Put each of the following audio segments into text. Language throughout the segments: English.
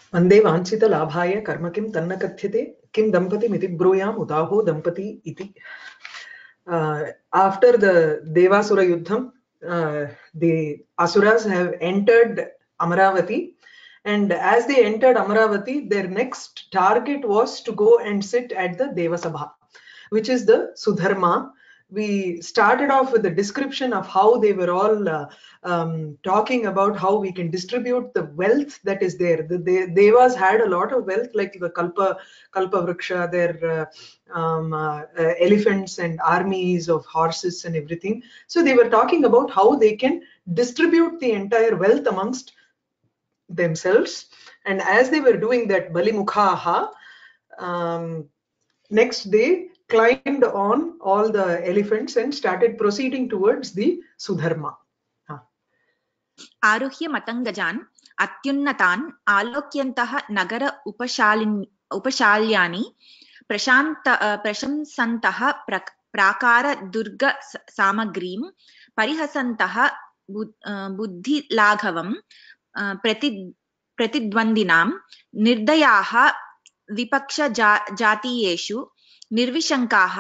वन्दे वाञ्छितलाभाय कर्म किं तन्न कथ्यते किं दम्पतिमिति ब्रूयाम उदाहो दम्पति इति. After the Devasura Yuddham, the Asuras have entered Amaravati, and as they entered Amaravati, their next target was to go and sit at the Devasabha, which is the Sudharma. We started off with the description of how they were all talking about how we can distribute the wealth that is there. The Devas had a lot of wealth, like the Kalpa Vriksha, their elephants and armies of horses and everything. So they were talking about how they can distribute the entire wealth amongst themselves. And as they were doing that, Balimukhaha, next day climbed on all the elephants and started proceeding towards the Sudharma. आरुह्य मतंगजान् अत्युन्नतान् आलोक्यन्तः नगर उपशाल्यानि प्रशंसन्तः प्राकार दुर्ग सामग्रीं परिहसन्तः बुद्धिलाघवं प्रतिद्वन्द्विनां निर्दयाः विपक्षजातीयेषु निर्विशङ्काः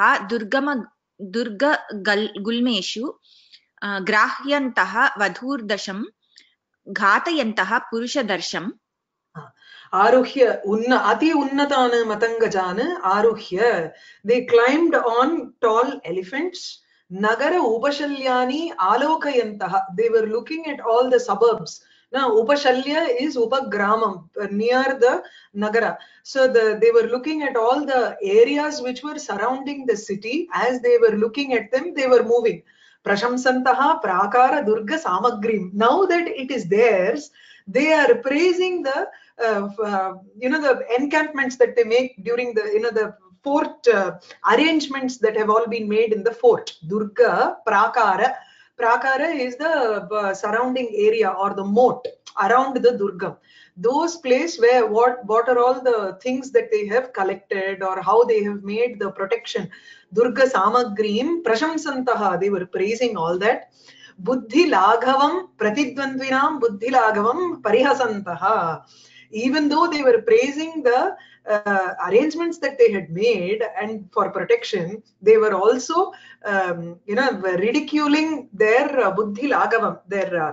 दुर्गगुल्मेषु ग्राह्यन्तः वधूर्दशं घातयन्तः पुरुषदर्शम्. Aruhya ati unnatana matangajana aruhya, they climbed on tall elephants. Nagara upashalyani alokayantaha, they were looking at all the suburbs. Now upashalya is upagramam, near the nagara. So they were looking at all the areas which were surrounding the city. As they were looking at them, they were moving. Prashamsantaha prakara durga samagrim. Now that it is theirs, they are praising the the encampments that they make during the the fort arrangements that have all been made in the fort. Durga prakara. Prakara is the surrounding area or the moat around the Durgam. Those places where what are all the things that they have collected or how they have made the protection. Durga Samagrim Prashamsantaha, they were praising all that. Buddhi Laghavam Pratidvandvinam Buddhi Laghavam Parihasantaha. Even though they were praising the arrangements that they had made and for protection, they were also ridiculing their Buddhi Laghavam, their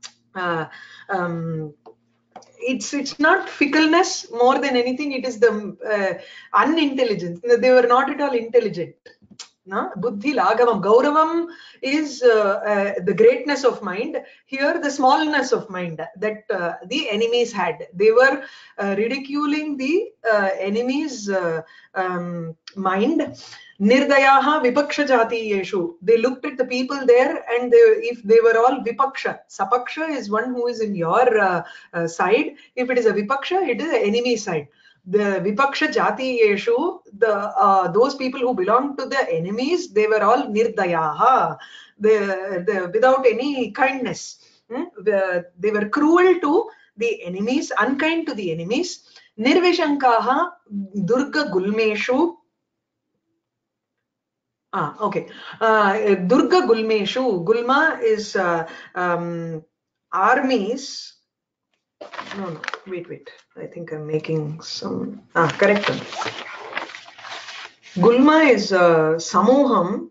it's not fickleness more than anything, it is the unintelligence. They were not at all intelligent. Buddhi Laghavam. Gauravam is the greatness of mind. Here the smallness of mind that the enemies had. They were ridiculing the enemies' mind. Nirdayaha vipaksha jatiyeshu. They looked at the people there and if they were all vipaksha. Sapaksha is one who is in your side. If it is a vipaksha, it is the enemy side. The vipaksha jatiyeshu, those people who belonged to the enemies, they were all nirdayaha, without any kindness. They were cruel to the enemies, unkind to the enemies. Nirvishankaha durga gulmeshu. Okay. Durga gulmeshu. Gulma is armies. No, wait. I think I'm making some. Correct. Gulma is samoham.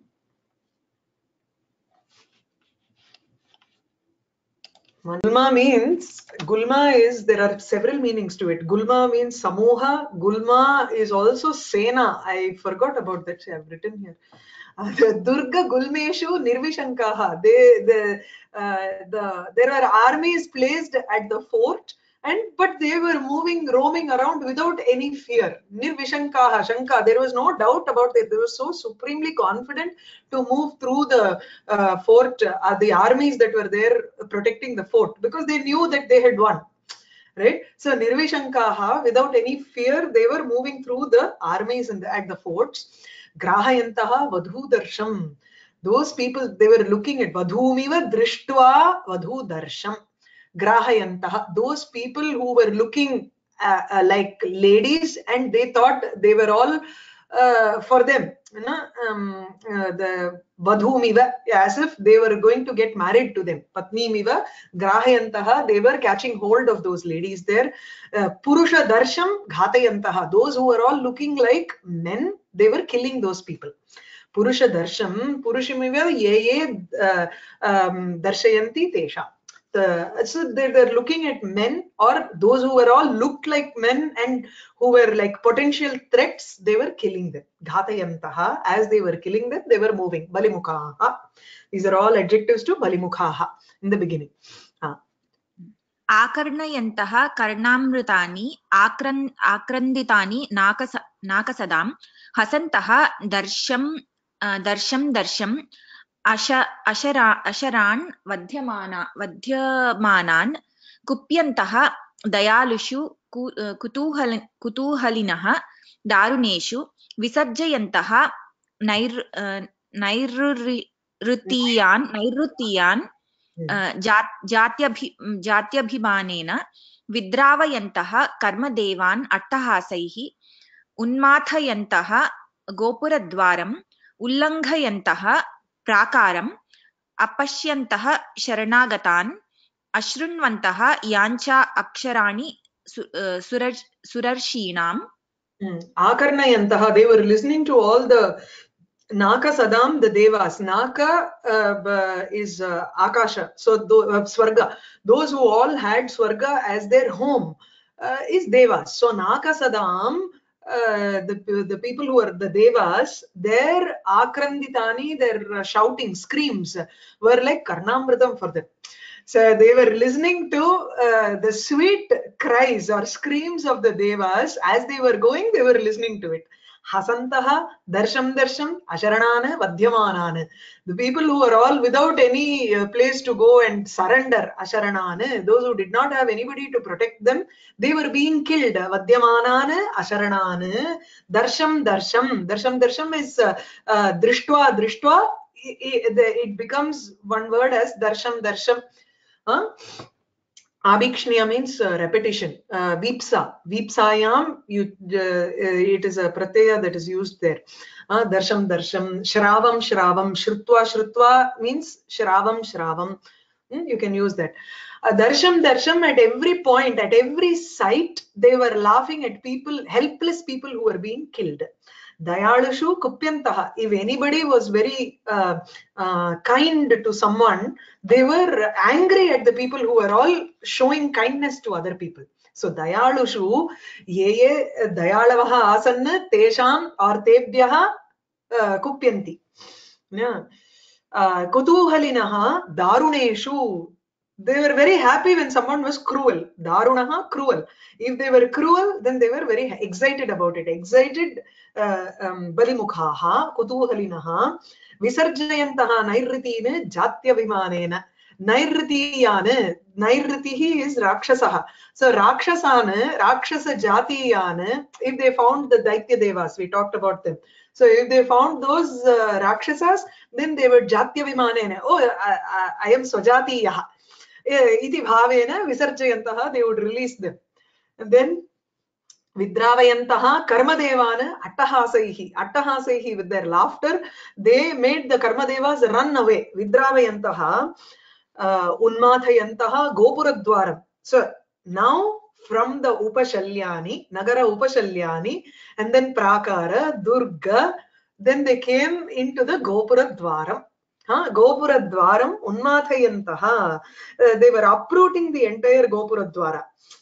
Gulma is, there are several meanings to it. Gulma means samoha. Gulma is also sena. I forgot about that. I've written here. Durga Gulmeshu Nirvishankaha. There were armies placed at the fort, but they were roaming around without any fear. Nirvishankaha, Shanka. There was no doubt about it. They were so supremely confident to move through the fort, the armies that were there protecting the fort, because they knew that they had won. Right? So Nirvishankaha, without any fear, they were moving through the armies at the forts. Grahayantaha vadhu darsham. Those people, they were looking at vadhumiva drishtva vadhu darsham. Grahayantaha. Those people who were looking like ladies, and they thought they were all for them, the vadhumiva, as if they were going to get married to them. Patnimiva grahayantaha, they were catching hold of those ladies there. Purusha darsham ghatayantaha, those who were all looking like men, they were killing those people. Purusha darsham, purushimiva ye darshayanti tesha. So they're looking at men, or those who were all looked like men and who were like potential threats, they were killing them. Ghatayantaha, as they were killing them, they were moving. Balimukhaha. These are all adjectives to balimukhaha in the beginning. Akarnayantaha karnamrutani akranditani nakasadaam hasantaha darsham asharan vadhyamanan kupyantaha dayalushu kutuhalinaha daruneshu visarjayantaha nairrutiyan जात्यभिमानेन विद्रावयन्तः कर्मदेवान् अट्टहासैः उन्माथयन्तः गोपुरद्वारम् उल्लङ्घयन्तः प्राकारम् अपश्यन्तः शरणागतान् अशृण्वन्तः याञ्च अक्षराणि सुरर्षीणाम्. Akarnayantaha, they were listening to all the Naka Sadam, the Devas. Naka is Akasha, so Swarga. Those who all had Swarga as their home is Devas. So Naka Sadam, the people who are the Devas, their Akranditani, their shouting, screams were like Karnamritam for them. So they were listening to the sweet cries or screams of the Devas. As they were going, they were listening to it. Hasantaha, darsham, asharanana, vadhyamanana. The people who were all without any place to go and surrender, asharanana, those who did not have anybody to protect them, they were being killed. Vadhyamanana, asharanana, darsham. Darsham is drishtva. It becomes one word as darsham. Abhikshniya means repetition. Vipsayam, it is a pratyaya that is used there. Darsham. Shravam. Shrutva means shravam. You can use that. Darsham, at every point, at every sight, they were laughing at people, helpless people who were being killed. Dayalushu kupyantaha. If anybody was very kind to someone, they were angry at the people who were all showing kindness to other people. So dayalushu ye dayalavaha asanna tesham or tebhyaha kupyanti. Kutuhalinaha daruneshu. They were very happy when someone was cruel. Darunaha, cruel. If they were cruel, then they were very excited about it. Excited, balimukhaha, kutuhalinaha, visarjayantaha nairritine jatyavimanena. Nairritihi is Rakshasaha. So Rakshasana, Rakshasa Jatiyana, if they found the Daitya Devas, we talked about them. So if they found those Rakshasas, then they were Jatyavimanena. Oh, I am Swajatiyaha. Iti bhavena visarjayantaha, they would release them. And then Vidravayantaha Karmadevana Attahasaihi with their laughter, they made the Karmadevas run away. Vidravayantaha Unmathayantaha Gopuradwaram. So now from the Upashalyani, Nagara Upashalyani, and then Prakara, Durga, then they came into the Gopuradwaram. Gopuradwaram Unmathayantaha. They were uprooting the entire Gopuradwara.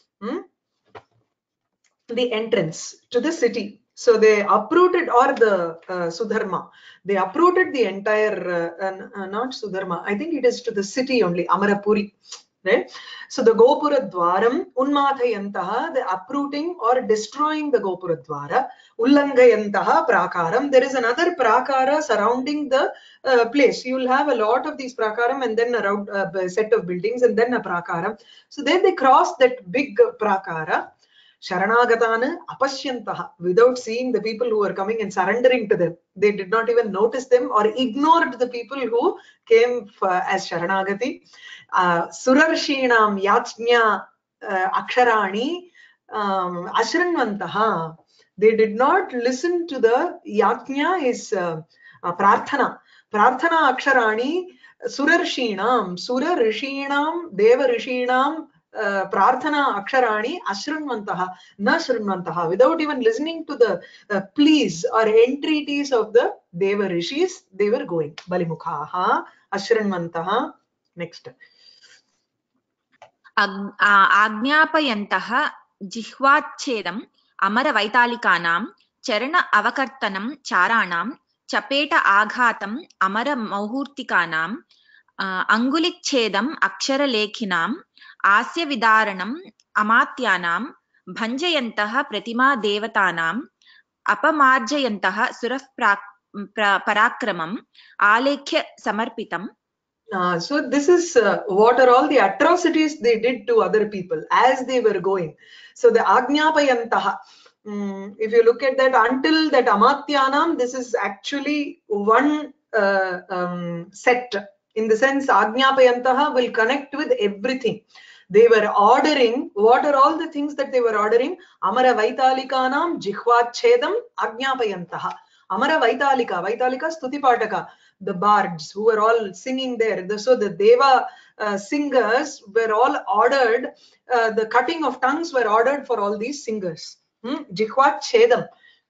The entrance to the city. So they uprooted, or the Sudharma, they uprooted the entire, not Sudharma, I think it is to the city only, Amarapuri. Right? So the Gopuradwaram, Unmathayantaha, the uprooting or destroying the Gopuradwara, Ullanghayantaha Prakaram. There is another Prakara surrounding the place. You will have a lot of these Prakaram and then around a set of buildings and then a Prakaram. So then they crossed that big Prakara. Sharanagatana apashyantaha, without seeing the people who were coming and surrendering to them. They did not even notice them or ignored the people who came as Sharanagati. Surarshinam yachnya aksharani, ashranvantaha. They did not listen to the yajna is prarthana. Prarthana aksharani surarshinam, deva rishinam prarthana aksharani ashranvantaha, na shranvantaha. Without even listening to the pleas or entreaties of the deva rishis, they were going. Balimukhaha, ashranvantaha. Next. आज्ञापयन्तः जिह्वाच्छेदम् अमरवैतालिकानां चरण अवकर्तनं चाराणां चपेट आघातम् अमरमौहूर्तिकानाम् अङ्गुलिच्छेदम् अक्षरलेखिनाम् आस्यविदारणम् अमात्यानां भञ्जयन्तः प्रतिमादेवतानाम् अपमार्जयन्तः सुरः पराक्रमम् आलेख्य समर्पितम्. So this is what are all the atrocities they did to other people as they were going. So the Agnapayantaha, if you look at that, until that Amatyanam, this is actually one set. In the sense, Agnapayantaha will connect with everything. They were ordering, what are all the things that they were ordering? Amara Vaitalikanam Jihvachedam Agnapayantaha. Amara Vaitalika, Vaitalika Stutipataka, the bards who were all singing there. So the Deva singers were all ordered, the cutting of tongues were ordered for all these singers. Jihvachedam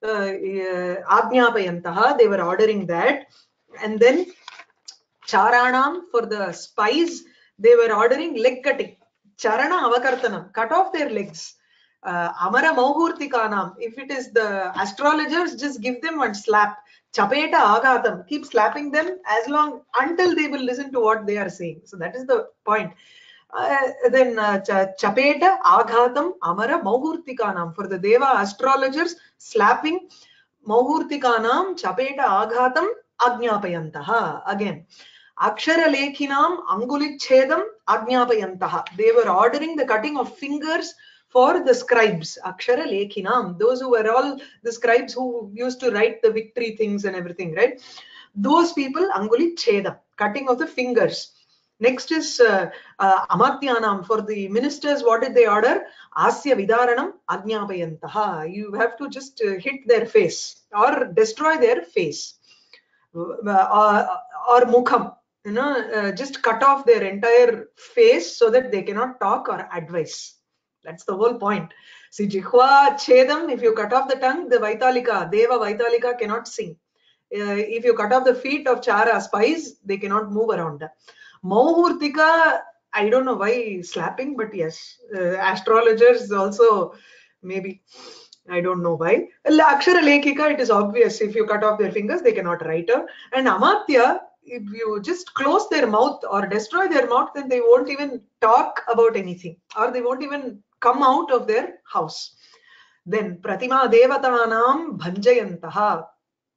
Agnapayantaha, they were ordering that. And then Charanam, for the spies, they were ordering leg cutting. Charana avakartanam, cut off their legs. Amara Mauhurtikanam, if it is the astrologers, just give them one slap. Chapeta Agatam, keep slapping them as long until they will listen to what they are saying. So that is the point. Then Chapeta Agatam Amara Mauhurtikanam, for the Deva astrologers, slapping Mauhurtikanam Chapeta Agatam Agnapayantaha. Again. Akshara Lekhinam Angulichedam Agnapayantaha. They were ordering the cutting of fingers for the scribes. Akshara Lekhinam. Those who were all the scribes who used to write the victory things and everything, right? Those people, Angulichedam, cutting of the fingers. Next is Amatyanam. For the ministers, what did they order? Asya Vidaranam Agnapayantaha. You have to just hit their face or destroy their face. Or Mukham. Just cut off their entire face so that they cannot talk or advise. That's the whole point. See, Jihva Chedam, if you cut off the tongue, the Vaitalika, Deva Vaitalika cannot sing. If you cut off the feet of Chara spies, they cannot move around. Mauhurtika, I don't know why slapping, but yes, astrologers also maybe. I don't know why. Akshara Lekika, it is obvious. If you cut off their fingers, they cannot write her. And Amatya, if you just close their mouth or destroy their mouth, then they won't even talk about anything, or they won't even come out of their house. Then Pratima Devatanam Bhanjayantaha.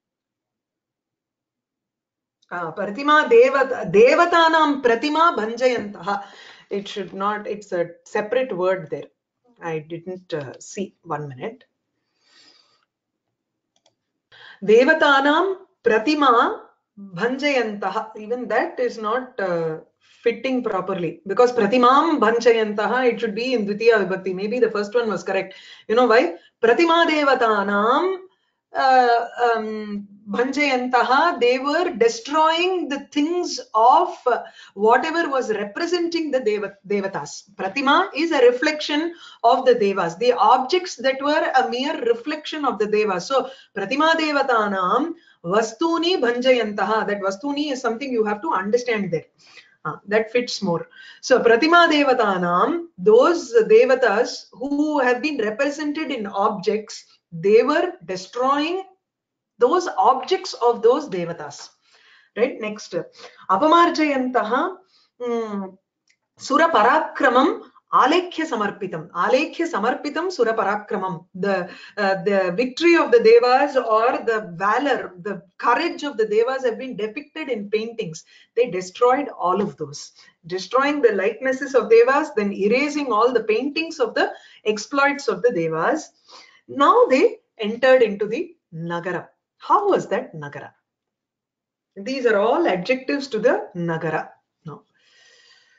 Pratima Devatanam Pratima Bhanjayantaha. It should not, it's a separate word there. I didn't see. 1 minute. Devatanam Pratima Bhanjayantaha. Even that is not fitting properly, because Pratimam Bhanjayantaha, it should be in Dvitiya Vibhakti. Maybe the first one was correct. You know why? Pratima Devatanam Bhanjayantaha, they were destroying the things of whatever was representing the Devatas. Pratima is a reflection of the Devas, the objects that were a mere reflection of the Devas. So Pratima Devatanam Vastuni Bhanjayantaha, that Vastuni is something you have to understand there. That fits more. So Pratima Devatanam, those Devatas who have been represented in objects, they were destroying those objects of those Devatas. Right? Next. Apamarjayantaha Sura Parakramam Alekhya Samarpitam. Alekhya Samarpitam Sura Parakramam. The victory of the Devas, or the valor, the courage of the Devas have been depicted in paintings. They destroyed all of those. Destroying the likenesses of Devas, then erasing all the paintings of the exploits of the Devas. Now they entered into the Nagara. How was that Nagara? These are all adjectives to the Nagara. No.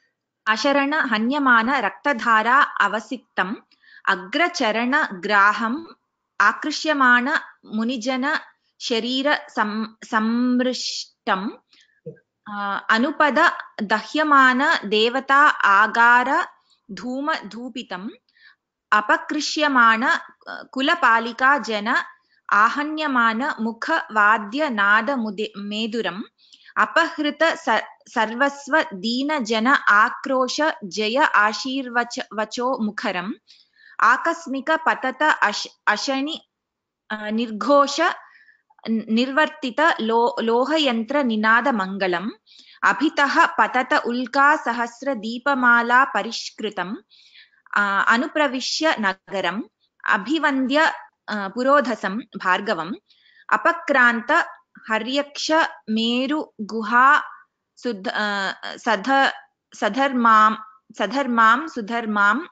अशरण हन्यमान Raktdhara अवसिक्तम् अग्रचरण Graham आकृष्यमान मुनिजन शरीर संमृष्टम् अनुपद दह्यमान देवता आगार धूम धूपितम् अपकृष्यमान कुलपालिका जन आहन्यमान मुख वाद्य नाद मेदुरम् अपहृत सर्वस्व दीन जन आक्रोश जय आशीर्वचो मुखरम् आकस्मिक पतत अशनि निर्घोष निर्वर्तित लोहयंत्र निनाद मंगलम् अभितः पतत उल्का सहस्र दीपमाला परिष्कृतम् अनुप्रविश्य नगरम् अभिवन्द्य पुरोधसं भार्गवम् अपक्रांत हर्यक्ष मेरु गुहा सधर्मां सुधर्मां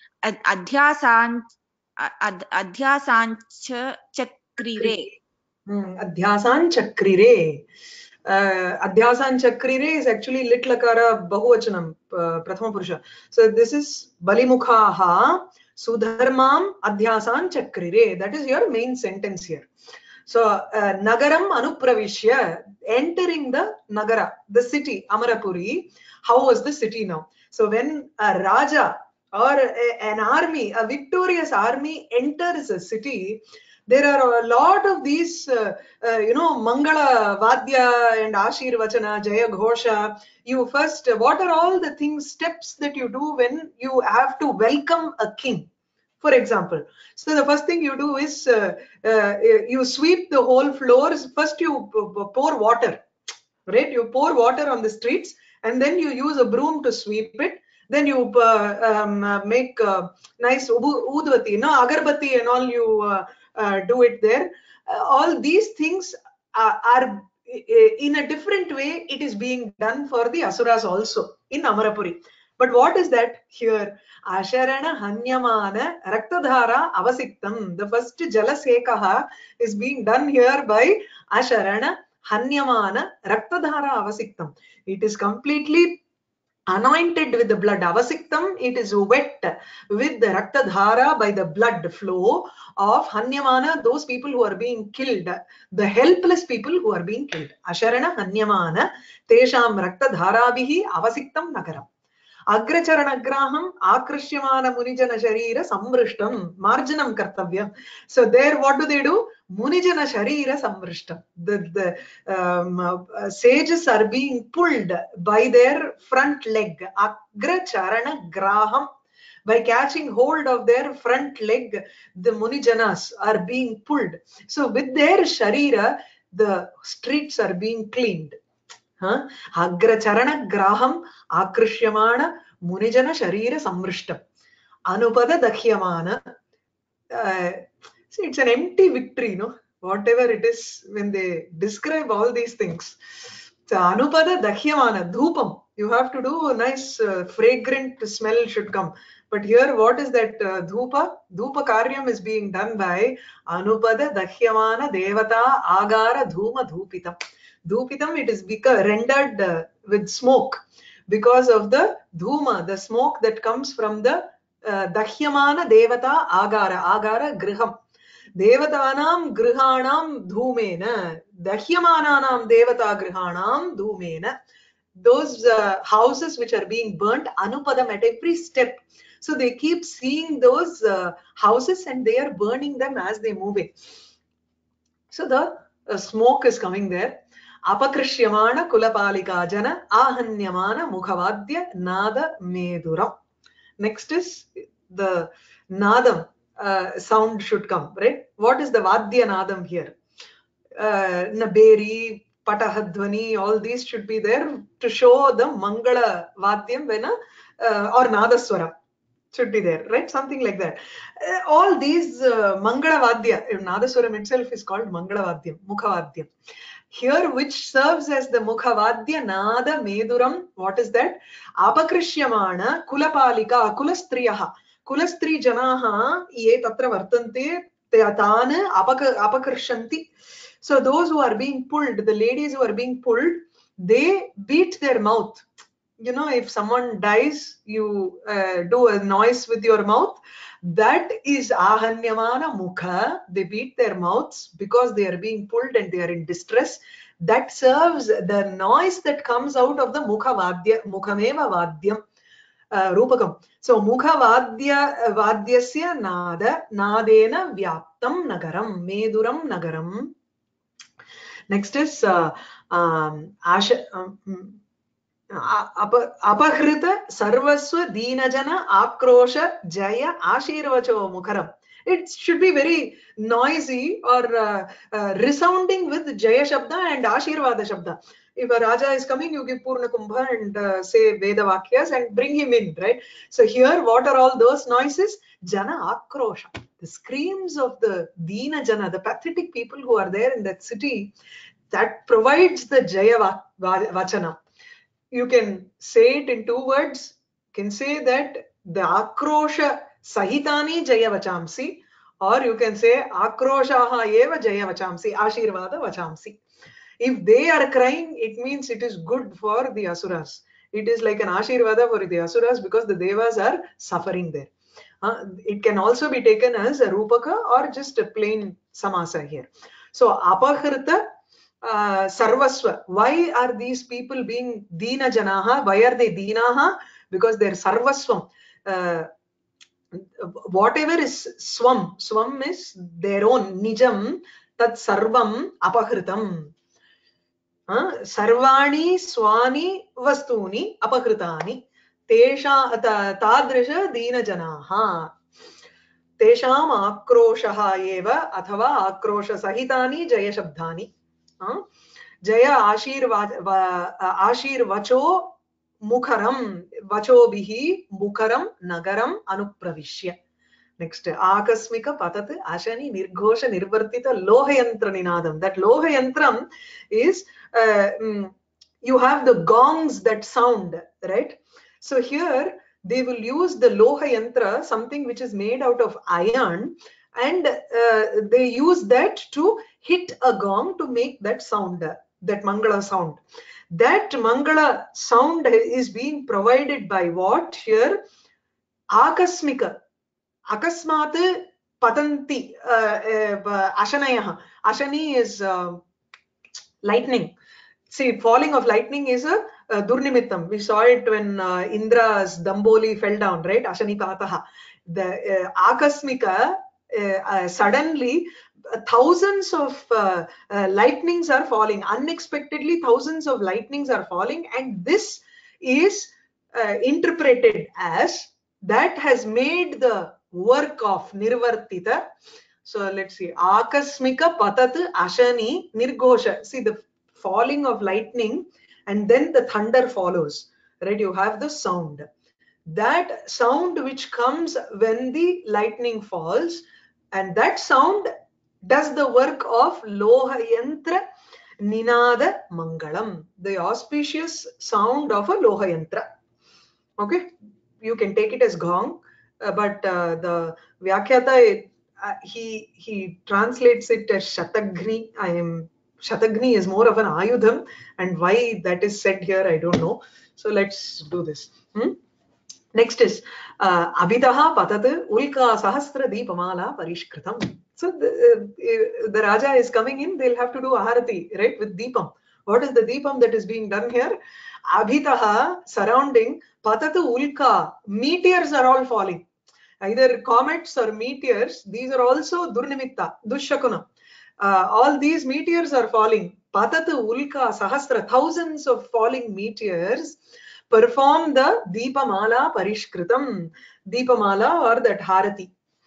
अध्यासाञ्चक्रिरे अध्यासाञ्चक्रिरे. Adhyasanchakrire is actually lit lakara bahuvachanam, prathama purusha. So this is balimukhaha sudharmam adhyasanchakrire. That is your main sentence here. So nagaram anupravishya, entering the nagara, the city Amarapuri. How was the city now? So when a raja or an army, a victorious army enters a city, there are a lot of these, Mangala Vadya and Ashirvachana, Jaya Ghosha. You first, what are all the things, steps that you do when you have to welcome a king, for example? So the first thing you do is you sweep the whole floors. First you pour water, right? You pour water on the streets and then you use a broom to sweep it. Then you make nice udvati, agarbatti and all you do it there. All these things are in a different way. It is being done for the asuras also in Amarapuri. But what is that here? Asharana hanyamana raktadhara avasiktam. The first jalasekaha is being done here by Asharana hanyamana raktadhara avasiktam. It is completely anointed with the blood. Avasiktam, it is wet with the raktadhara by the blood flow of hanyamana, those people who are being killed, the helpless people who are being killed. Asharana hanyamana tesham raktadharabihi avasiktam nagaram. Agracharanagraham akrishyamana munijana sharira samvrishtam marjanam kartavyam. So there what do? Munijana sharira samvrishtam. The sages are being pulled by their front leg. Agracharanagraham. By catching hold of their front leg, the Munijanas are being pulled. So with their sharira, the streets are being cleaned. Agracharana graham akrishyamana munijana sharira samvrishtam anupada dakhyamana. See, it's an empty victory, no? Whatever it is, when they describe all these things. So anupada dakhyamana, dhupam. You have to do a nice fragrant smell should come. But here, what is that dhupa? Dhupa karyam is being done by anupada dakhyamana devata agara dhuma dhupitam. Dhupitam, it is rendered with smoke because of the dhuma, the smoke that comes from the dakhyamana devata agara, agara griham. Devatanam grihanam dhumena, dakhyamananam devata grihanam dhumena. Those houses which are being burnt, anupadam at every step. So they keep seeing those houses and they are burning them as they move in. So the smoke is coming there. Apakrishyamana kulapalika jana ahanyamana mukhavadya nada meduram. Next is the nadam sound should come, right? What is the vadya nadam here? Naberi, patahadvani, all these should be there to show the mangala vadyam when or nadaswara should be there, right? Something like that. All these mangala vadya, nadaswaram itself is called mangala vadyam, mukha vadyam. Here, which serves as the mukha vadya nada meduram, what is that? Apakrishyamana kulapalika kulastriyaha. Kulastri janaha ye tatra vartante tane apakrishanti. So those who are being pulled, the ladies who are being pulled, they beat their mouth. you know, if someone dies, you do a noise with your mouth. That is ahanyamana mukha. They beat their mouths because they are being pulled and they are in distress. That serves the noise that comes out of the mukha vadya, mukhameva vadyam. Rupakam. So mukha vadyasya nada nadena vyaptam nagaram meduram nagaram. Next is apahrita sarvasva deenajana akrosha jaya ashirvacho mukharam. It should be very noisy or resounding with jaya shabda and ashirvada shabda. If a raja is coming, you give Purna Kumbha and say Veda Vakyas and bring him in, right? So here, what are all those noises? Jana Akrosha, the screams of the Deena Jana, the pathetic people who are there in that city, that provides the Jaya Vachana. You can say it in 2 words. You can say that the Akrosha Sahitani Jaya Vachamsi, or you can say Akroshaha Eva Jaya Vachamsi, Ashirvada Vachamsi. If they are crying, it means it is good for the asuras. It is like an ashirvada for the asuras because the devas are suffering there. It can also be taken as a rupaka or just a plain samasa here. So apahrita sarvasva. Why are these people being deena janaha? Why are they deenaha? Because their sarvasvam. Whatever is swam is their own nijam, tat sarvam apahritam. सर्वाणि स्वानि वस्तूनि अपहृतानि तादृश दीनजनाः तेषाम् आक्रोशः एव अथवा आक्रोशसहितानि जयशब्दानि जय आशीर्वचो मुखरं वचोभिः मुखरं नगरम् अनुप्रविश्य. Next, akasmika patat ashani nirghosha nirvartita lohayantra ninadam. That lohayantram is, you have the gongs that sound, right? So here they will use the lohayantra, something which is made out of iron, and they use that to hit a gong to make that sound, that mangala sound. That mangala sound is being provided by what here? Akasmika. Akasmat patanti ashanayah. Ashani is lightning. See, falling of lightning is a durnimittam. We saw it when Indra's Damboli fell down, right? Ashani pataha. The akasmika, suddenly thousands of lightnings are falling. Unexpectedly, thousands of lightnings are falling, and this is interpreted as that has made the work of nirvartita. So let's see, akasmika patat ashani nirghosha. See, the falling of lightning and then the thunder follows, right? You have the sound, that sound which comes when the lightning falls, and that sound does the work of lohayantra ninada mangalam, the auspicious sound of a lohayantra. Okay, you can take it as gong, but the Vyakhyata, he translates it as Shatagni. Shatagni is more of an ayudham, and why that is said here, I don't know. So let's do this. Next is Abhidaha Patat Ulka Sahasra Deepamala Parishkritam. So the Raja is coming in, they'll have to do Aharati, right, with Deepam. What is the Deepam that is being done here? Abhitaha, surrounding, Patatu Ulka, meteors are all falling. Either comets or meteors, these are also Durnimitta, Dushakuna. All these meteors are falling. Patatu Ulka, Sahasra, thousands of falling meteors perform the Deepamala Parishkritam. Deepamala or that Harati.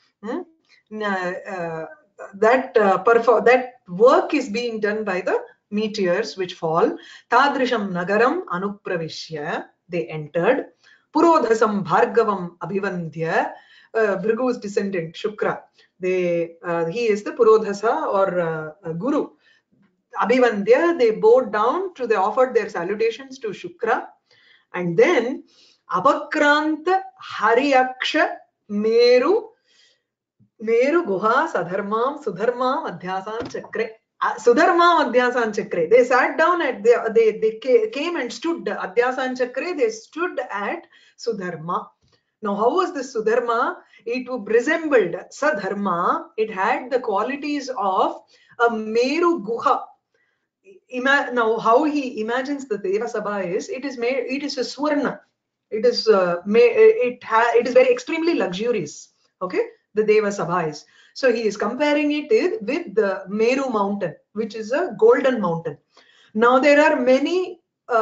That work is being done by the meteors which fall. Tadrisham nagaram anupravishya, they entered. Purodhasam bhargavam abhivandhya, Bhrigu's descendant Shukra, he is the Purodhasa or Guru. Abhivandhya, they bowed down to, they offered their salutations to Shukra, and then Apakranta Hariyaksha Meru Guha Sadharmam Sudharmam Adhyasan Chakre. Sudharma Adhyasan Chakre. They sat down at they came and stood Adhyasan Chakre. They stood at Sudharma. Now, how was this Sudharma? It resembled Sadharma. It had the qualities of a Meru Guha. Now, how he imagines the Deva Sabha is, it is made. It is a Swarna. It is it is very extremely luxurious. Okay, the Deva Sabha is. So he is comparing it with the Meru mountain, which is a golden mountain. Now there are many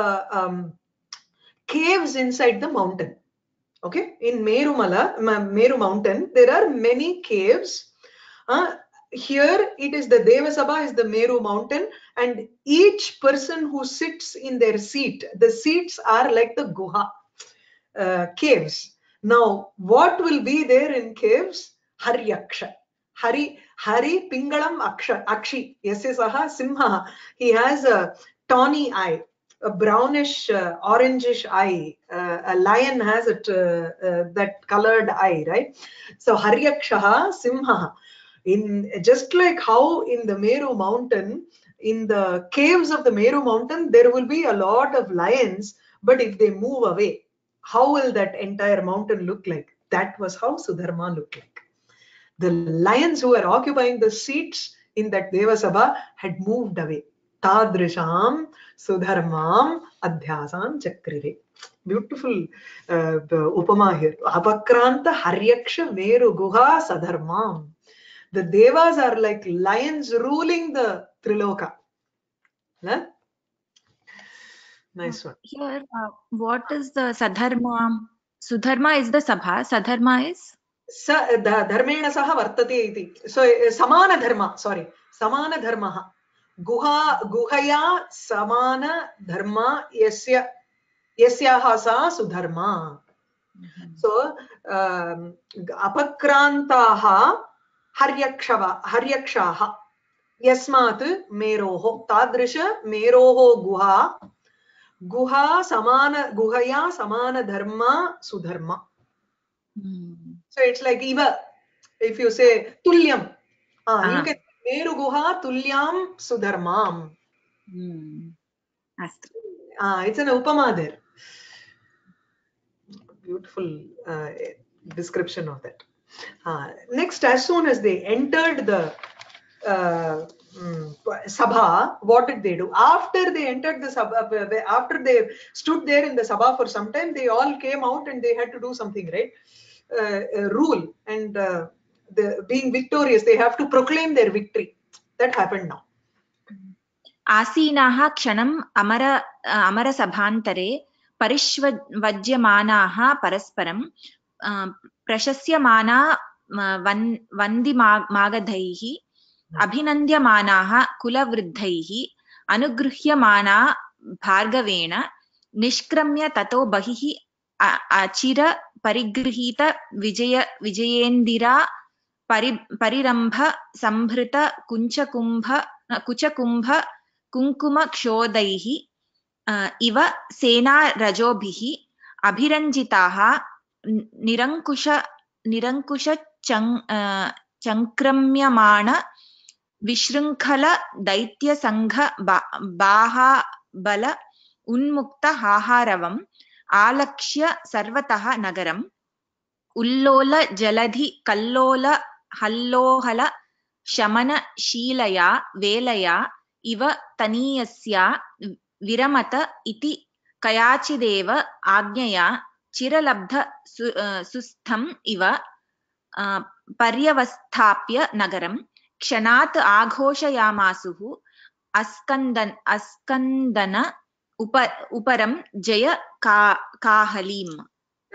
caves inside the mountain. Okay, in Meru mountain, there are many caves. Here it is the Deva Sabha is the Meru mountain, and each person who sits in their seat, the seats are like the Guha caves. Now, what will be there in caves? Haryaksha. Hari Pingalam Akshi. Yasya Saha Simha. He has a tawny eye, a brownish, orangish eye. A lion has it, that colored eye, right? So Haryaksha Simha. In just like how in the Meru mountain, in the caves of the Meru mountain, there will be a lot of lions, but if they move away, how will that entire mountain look like? That was how Sudharma looked like. The lions who were occupying the seats in that Deva Sabha had moved away. Tadrisham Sudharmam Adhyasan Chakrire. Beautiful upama here. Apakranta Haryaksha Meru Guha Sadharmam. The Devas are like lions ruling the Triloka. Huh? Nice one. Here, what is the Sadharma? Sudharma is the Sabha. Sadharma is? Dharmena saha vartate iti. So samana dharma, sorry. Samana dharma. Guhaya samana dharma yasyaha sa sudharma. So apakrantaha haryakshaha yasmat meroho tadrisha meroho guhaya samana dharma sudharma. So it's like Eva. If you say Tulyam, you can Meru Guha Tulyam Sudharmam. It's an upama there. Beautiful description of that. Next, as soon as they entered the Sabha, what did they do? After they entered the Sabha, after they stood there in the Sabha for some time, they all came out and they had to do something, right? Rule and being victorious, they have to proclaim their victory. That happened now. Asinaha kshanam amara sabhantare parishvajyamanaha parasparam prashasyamana vandi magadhaihi abhinandyamanaha kulavriddhaihi anugruhyamana bhargavena nishkramya tato bahihi achira parigrihita vijayendira parirambha sambhrita kuchakumbha kunkuma kshodaihi iva sena rajobhihi abhiranjitaha nirankusha chankramyamana vishrunkhala daitya sangha baha bala unmukta haharavam alakshya sarvataha nagaram ullola jaladhi kallola hallohala shamana shilaya velaya iva taniyasya viramata iti kayachideva agnyaya chiralabdha sustham iva paryavasthapya nagaram kshanat aghoshayamasuhu askandana uparam jaya kahalim.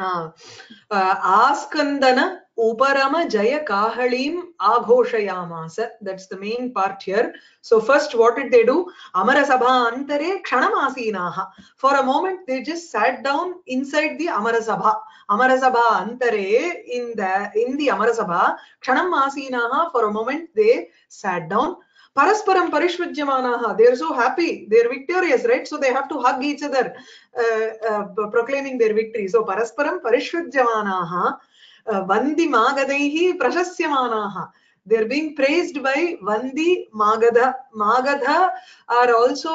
Askandana uparama jaya kahalim aghoshayamasa. That's the main part here. So first, what did they do? Amara sabha antare kshanamaasinaha. For a moment, they just sat down inside the Amara sabha. Amara sabha antare, in the Amara sabha, kshanamaasinaha. For a moment, they sat down. Parasparam parishvajyamanaha. They are so happy. They are victorious, right? So they have to hug each other, proclaiming their victory. So parasparam parishvajyamanaha vandi magadaihi prashasyamanaha. They're being praised by Vandi, Magadha. Magadha are also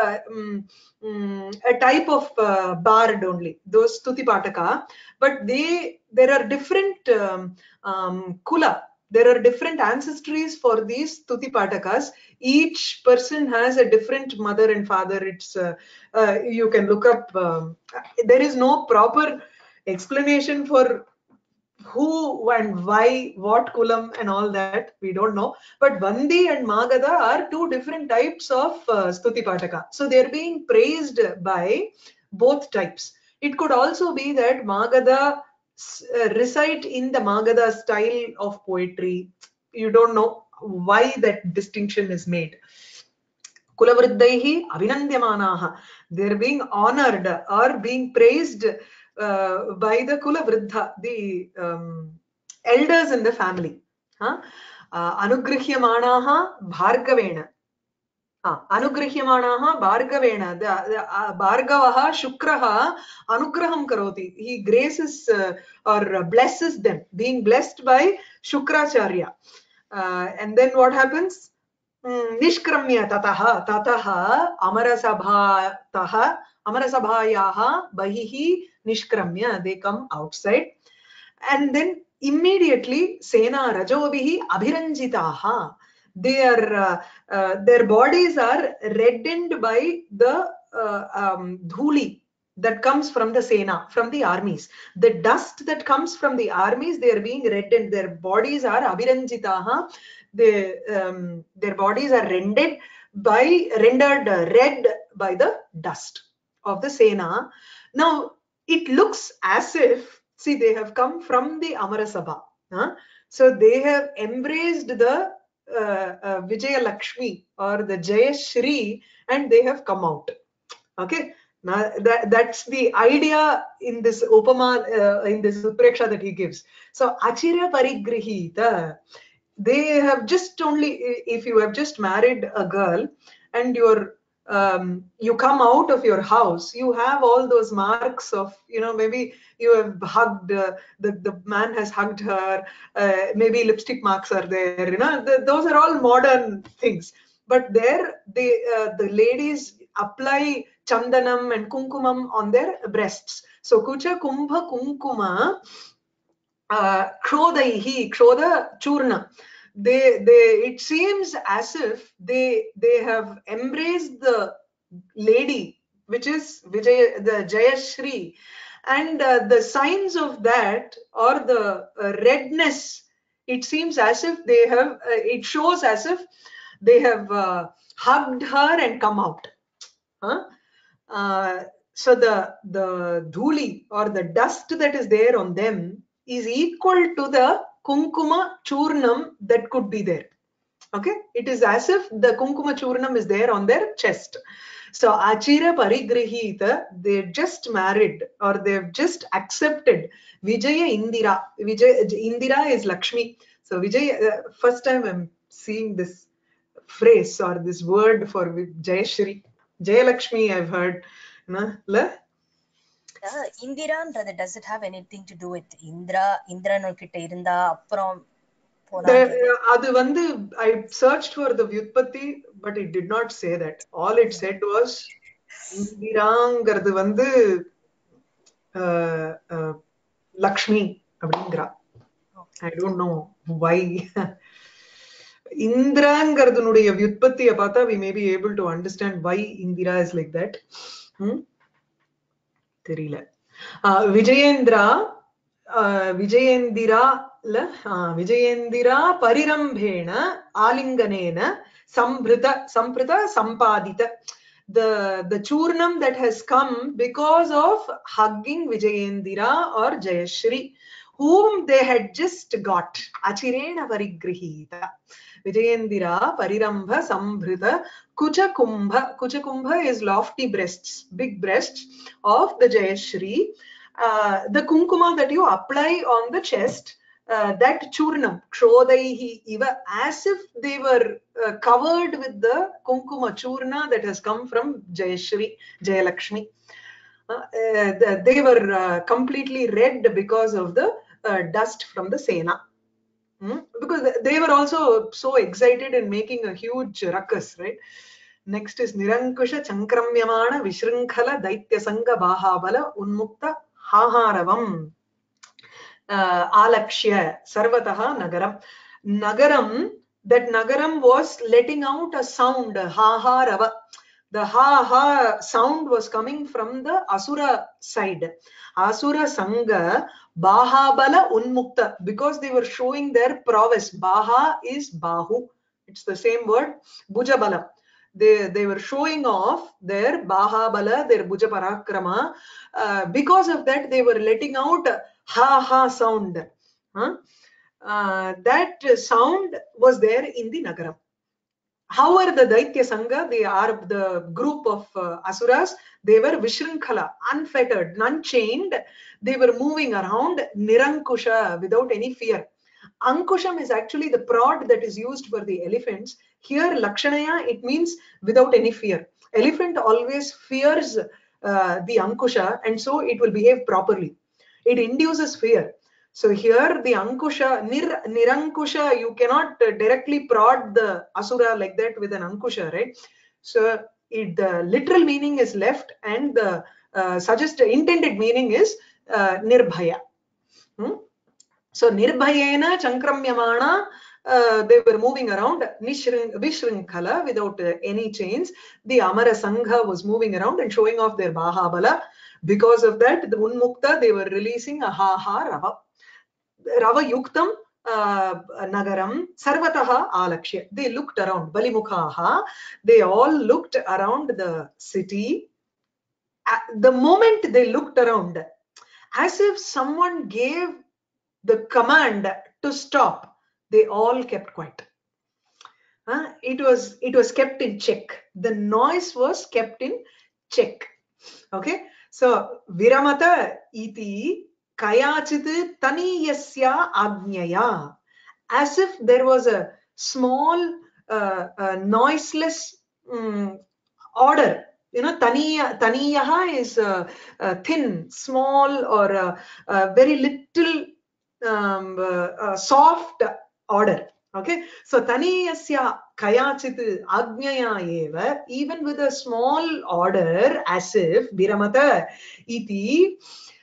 a type of bard only, those Stuti Pataka. But there are different kula. There are different ancestries for these Stuti Patakas. Each person has a different mother and father. It's you can look up. There is no proper explanation for who and why, what kulam and all that, we don't know. But Vandi and Magadha are two different types of Stuti Pataka. So they're being praised by both types. It could also be that Magadha recite in the Magadha style of poetry. You don't know why that distinction is made. Kulavriddaihi abhinandyamanaha. They're being honored or being praised by the Kulavriddha, the elders in the family. Anugrihyamanaha bhargavena. Anugrihyamanaha bhargavena. Bhargavaha Shukraha anugraham karoti. He graces or blesses them, being blessed by Shukracharya. And then what happens? Nishkramya tataha amarasabhayaha bahihi nishkramya. They come outside, and then immediately Sena rajobihi abhiranjitaha. Their bodies are reddened by the dhuli that comes from the Sena, from the armies. The dust that comes from the armies, they are being reddened. Their bodies are abhiranjitaha. Their bodies are rendered red by the dust of the Sena. Now, it looks as if, see, they have come from the Amarasabha. So they have embraced the Vijaya Lakshmi or the Jayashri, and they have come out. Okay. Now that's the idea in this Upama, in this Utpreksha that he gives. So Achirya Parigrihita, they have just only, if you have just married a girl and you come out of your house, you have all those marks of, maybe you have hugged, the man has hugged her, maybe lipstick marks are there, those are all modern things. But there, the ladies apply chandanam and kumkumam on their breasts. So kucha kumbha kumkuma krodaihi, kroda churna. It seems as if they have embraced the lady, which is Vijay, the Jayashri, and the signs of that, or the redness, it seems as if they have, it shows as if they have hugged her and come out. So the dhuli or the dust that is there on them is equal to the kunkuma churnam that could be there. Okay, it is as if the kunkuma churnam is there on their chest. So Achira Parigrihita, they just married or they've just accepted Vijaya Indira. Indira is Lakshmi. So Vijaya, first time I'm seeing this phrase or this word for Jayashri. Jayalakshmi I've heard. Indira, does it have anything to do with Indra? Indra no kitta irunda appuram I searched for the Vyutpatti, but it did not say that. All it said was Indirangardu Lakshmi abingra. I don't know why. Indrangardunuடைய vyutpattiya பார்த்தா we may be able to understand why Indira is like that. தெரியல. Vijayendira parirambhena alinganena sambrita sampadita. The churnam that has come because of hugging Vijayendira or Jayashri, whom they had just got. Achirena parigrihita. Vijayendira parirambha sambrita kucha kumbha. Kucha kumbha is lofty breasts, big breasts of the Jayashri. The kunkuma that you apply on the chest, that churnam, krodaihi iva, as if they were covered with the kunkuma churna that has come from Jayashri, Jayalakshmi. They were completely red because of the dust from the Sena. Because they were also so excited in making a huge ruckus, right? Next is Nirankusha Chankramyamana Vishrinkhala Daitya Sangha Bahabala Unmukta Haharavam Alakshya Sarvataha Nagaram. Nagaram, that Nagaram was letting out a sound, Haharava. The ha sound was coming from the Asura side. Asura Sangha Bahabala Unmukta, because they were showing their prowess. Baha is Bahu. It's the same word. Bhujabala. They were showing off their Bahabala, their Bhuja Parakrama. Because of that, they were letting out ha sound. That sound was there in the Nagaram. However, the Daitya Sangha, they are the group of Asuras, they were Vishrinkhala, unfettered, unchained. They were moving around Nirankusha without any fear. Ankusham is actually the prod that is used for the elephants. Here, Lakshanaya, it means without any fear. Elephant always fears the Ankusha, and so it will behave properly. It induces fear. So here the Ankusha, Nirankusha, you cannot directly prod the Asura like that with an Ankusha, right? So the literal meaning is left, and the intended meaning is Nirbhaya. So Nirbhayena Chankramyamana, they were moving around Vishrinkhala without any chains. The Amara Sangha was moving around and showing off their Bahabala. Because of that, the Unmukta, they were releasing a Rava. Rava Yuktam Nagaram Sarvataha Alakshya. They looked around. Balimukhaha. They all looked around the city. The moment they looked around, as if someone gave the command to stop, they all kept quiet. It was kept in check. The noise was kept in check. Okay. So Viramata iti Kayachit Taniyasya Agnyaya. As if there was a small, noiseless order. You know, Taniyaha is thin, small, or very little soft order. Okay, so Taniyasya Kayachit Agnyaya eva, even with a small order, as if Viramata iti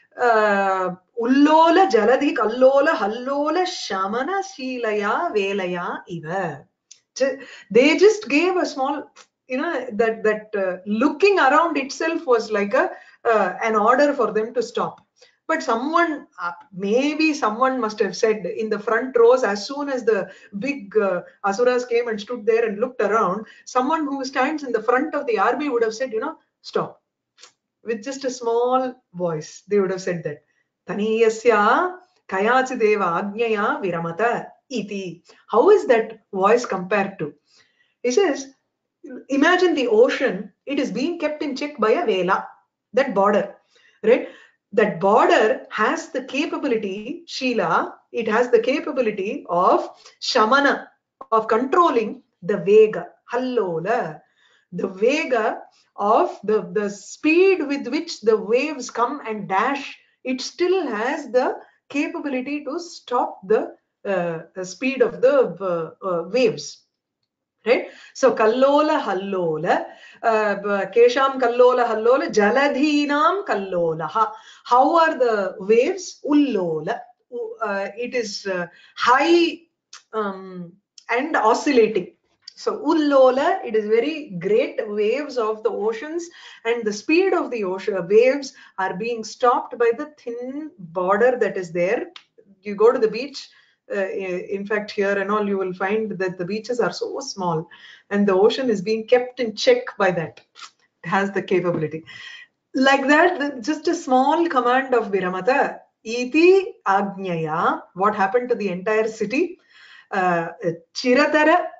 Ullola Jaladi Kallola Hallola Shamana Shilaya Velaya Iva. They just gave a small, you know, that looking around itself was like an order for them to stop. But someone, maybe someone must have said in the front rows, as soon as the big Asuras came and stood there and looked around, someone who stands in the front of the army would have said, you know, stop. With just a small voice, they would have said that. Taniyasya Kayachideva Agnyaya Viramata iti. How is that voice compared to? He says, imagine the ocean, it is being kept in check by a Vela, that border, right? That border has the capability, Sheila, it has the capability of Shamana, of controlling the Vega, Hallola, the Vega of the speed with which the waves come and dash. It still has the capability to stop the speed of the waves. Right? So Kallola Hallola, Kesham Kallola Hallola, Jaladhinam Kallola. How are the waves? Ullola. It is high and oscillating. So Ullola, it is very great waves of the oceans, and the speed of the ocean waves are being stopped by the thin border that is there. You go to the beach, in fact here and all, you will find that the beaches are so small and the ocean is being kept in check by that. It has the capability. Like that, just a small command of Viramata, iti agnyaya, what happened to the entire city? Chiratara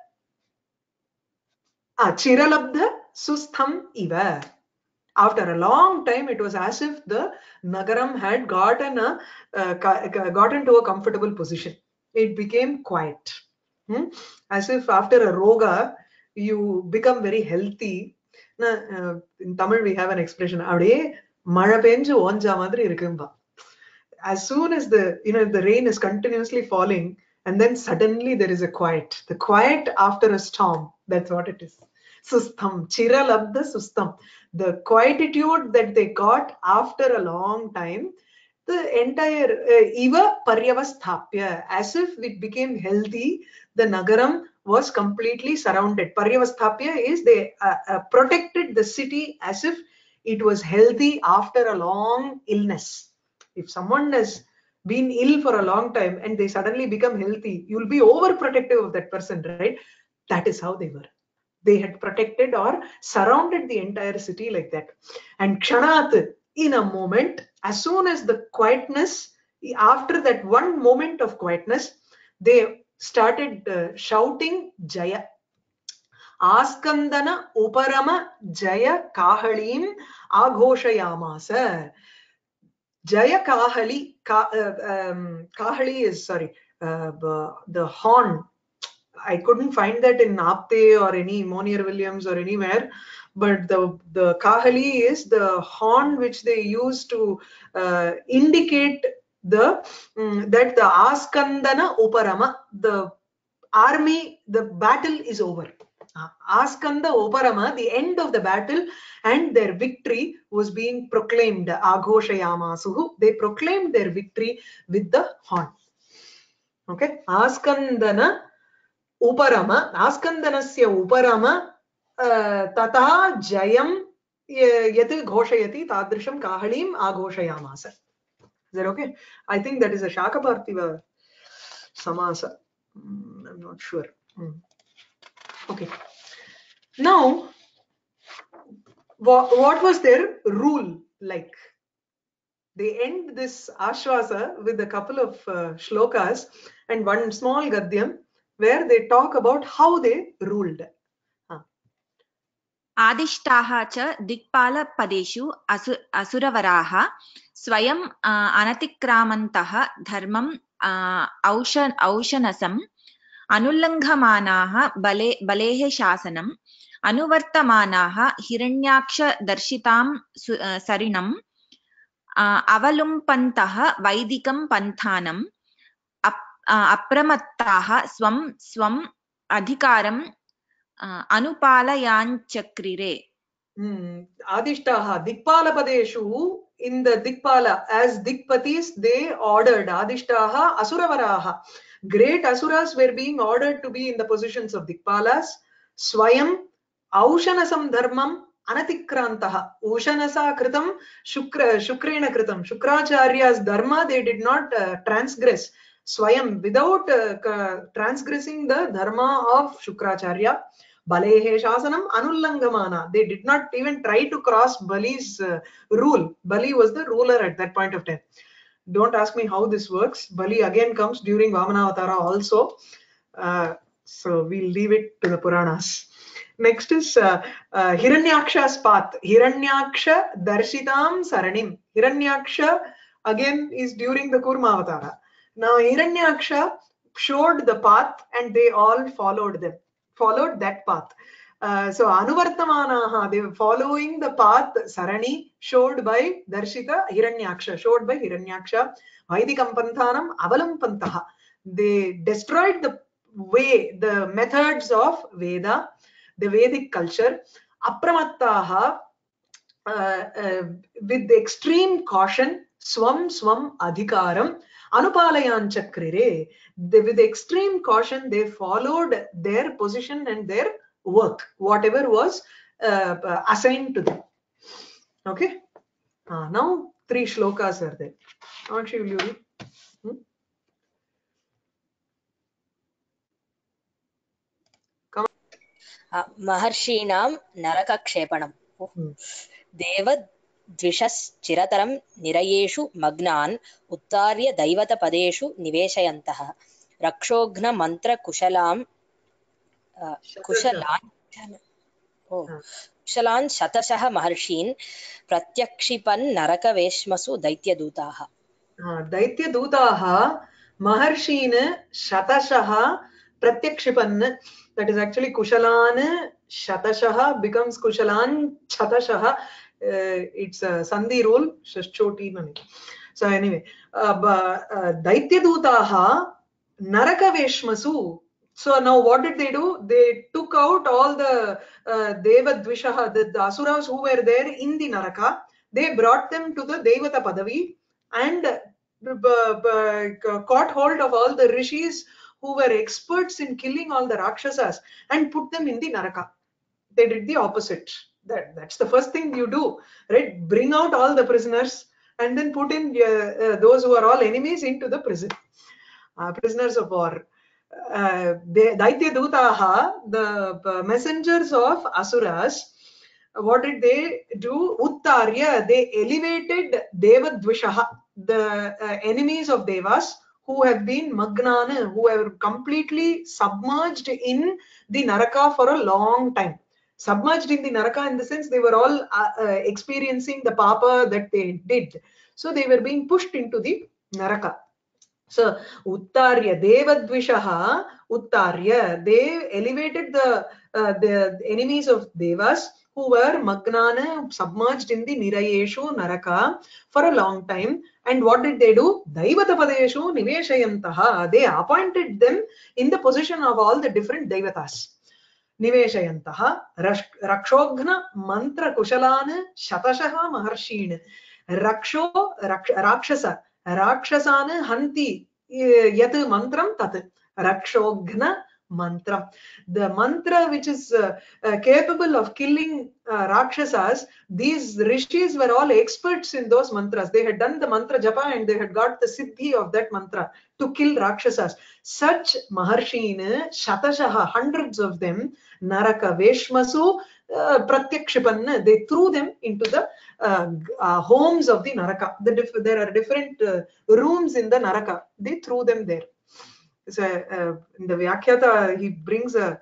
Chiralabdha Sustham Iva. After a long time, it was as if the Nagaram had gotten to a comfortable position. It became quiet. As if after a roga, you become very healthy. In Tamil, we have an expression, as soon as the rain is continuously falling, and then suddenly there is a quiet. The quiet after a storm. That's what it is. Sustam, chiralabdha sustam. The quietude that they got after a long time, the entire Iva Paryavasthapya, as if it became healthy, the Nagaram was completely surrounded. Paryavasthapya is they protected the city as if it was healthy after a long illness. If someone has been ill for a long time and they suddenly become healthy, you'll be overprotective of that person, right? That is how they were. They had protected or surrounded the entire city like that. And Kshanat, in a moment, as soon as the quietness, after that one moment of quietness, they started shouting Jaya. Askandana Uparama Jaya Kahalim Aghoshayamasa. Jaya Kahali, Kahali is, sorry, the horn. I couldn't find that in Apte or any Monier Williams or anywhere, but the Kahali is the horn which they use to indicate that the Askandana Uparama, the army, the battle is over. Askanda Uparama, the end of the battle and their victory was being proclaimed. Aghoshayamasuhu, they proclaimed their victory with the horn. Okay, Askandana Uparama, Askandanasya Uparama Tata Jayam Yat Ghoshayati Tadrisham Kahalim Aghoshayamasa. Is that okay? I think that is a Shakapartiva Samasa. I'm not sure. Okay. Now, what was their rule like? They end this Ashvasa with a couple of shlokas and one small Gadyam where they talk about how they ruled. Adishtaha cha dikpalapadeshu asuravaraha swayam anatikramantah dharmam aushanasam anullanghamanaha balehe shasanam anuvartamanaha hiranyaksha darshitam sarinam avalumpantaha vaidikam panthanam apramattaha swam adhikaram Anupalayanchakrire. Adishtaha, Dikpalapadeshu, in the Dikpala, as Dikpatis, they ordered Adishtaha, Asuravaraha. Great Asuras were being ordered to be in the positions of Dikpalas. Swayam, Aushanasam Dharmam, Anatikrantaha. Ushanasa Kritam, Shukrena Kritam. Shukracharya's Dharma, they did not transgress. Swayam, without transgressing the Dharma of Shukracharya. Balehe Shasanam Anullangamana. They did not even try to cross Bali's rule. Bali was the ruler at that point of time. Don't ask me how this works. Bali again comes during Vamanavatara also. So we'll leave it to the Puranas. Next is Hiranyaksha's path. Hiranyaksha Darshitam Saranim. Hiranyaksha again is during the Kurmavatara. Now Hiranyaksha showed the path and they all followed that path. So Anuvartamanaha, they were following the path Sarani showed by Darshita Hiranyaksha, showed by Hiranyaksha. Vaidikam Panthanam Avalampantaha. They destroyed the way, the methods of Veda, the Vedic culture. Apramattaha, with the extreme caution, swam adhikaram anupalayanchakrire. With extreme caution, they followed their position and their work, whatever was assigned to them. Okay. Now 3 shlokas are there. Akshay, will you read? Maharshinam Narakakshepanam. Devadvishaschiratharam nirayeshu magnan uttarya daivata padeshu niveshayantaha rakshogna mantra kushalan shatashaha maharshin pratyakshipan narakaveshmasu daityadutaha. Daityadutaha maharshin shatashaha pratyakshipan. That is actually kushalan shatashaha becomes kushalan chatashaha. It's a sandhi rule, shashchoti nani. So anyway, Daityadutaha Naraka Veshmasu. So now what did they do? They took out all the Devadvishaha, the asuras who were there in the Naraka. They brought them to the Devata Padavi and caught hold of all the rishis who were experts in killing all the Rakshasas and put them in the Naraka. They did the opposite. That's the first thing you do, right? Bring out all the prisoners and then put in those who are all enemies into the prison. Prisoners of war. Daitya Dutaha, the messengers of Asuras, what did they do? Uttarya, they elevated Devadvishaha, the enemies of Devas, who have been Magnana, who have completely submerged in the Naraka for a long time. Submerged in the Naraka in the sense they were all experiencing the papa that they did. So they were being pushed into the Naraka. So Uttarya, Devadvishaha, Uttarya, they elevated the enemies of Devas who were Magnana, submerged in the Nirayeshu, Naraka for a long time. And what did they do? Daivatapadeshu Niveshayantaha. They appointed them in the position of all the different Daivatas. Niveshayantaha Rakshogna Mantra Kushalan Shatashaha Maharshin. Rakshasa Rakshasana Hanti Yat Mantram Tat Rakshogna Mantram. The mantra which is capable of killing Rakshasas, these rishis were all experts in those mantras. They had done the mantra japa and they had got the siddhi of that mantra to kill Rakshasas. Such Maharshin, Shatashaha, hundreds of them, Naraka Veshmasu, Pratyakshipan, they threw them into the homes of the Naraka. There are different rooms in the Naraka. They threw them there. So in the Vyakhyata, he brings a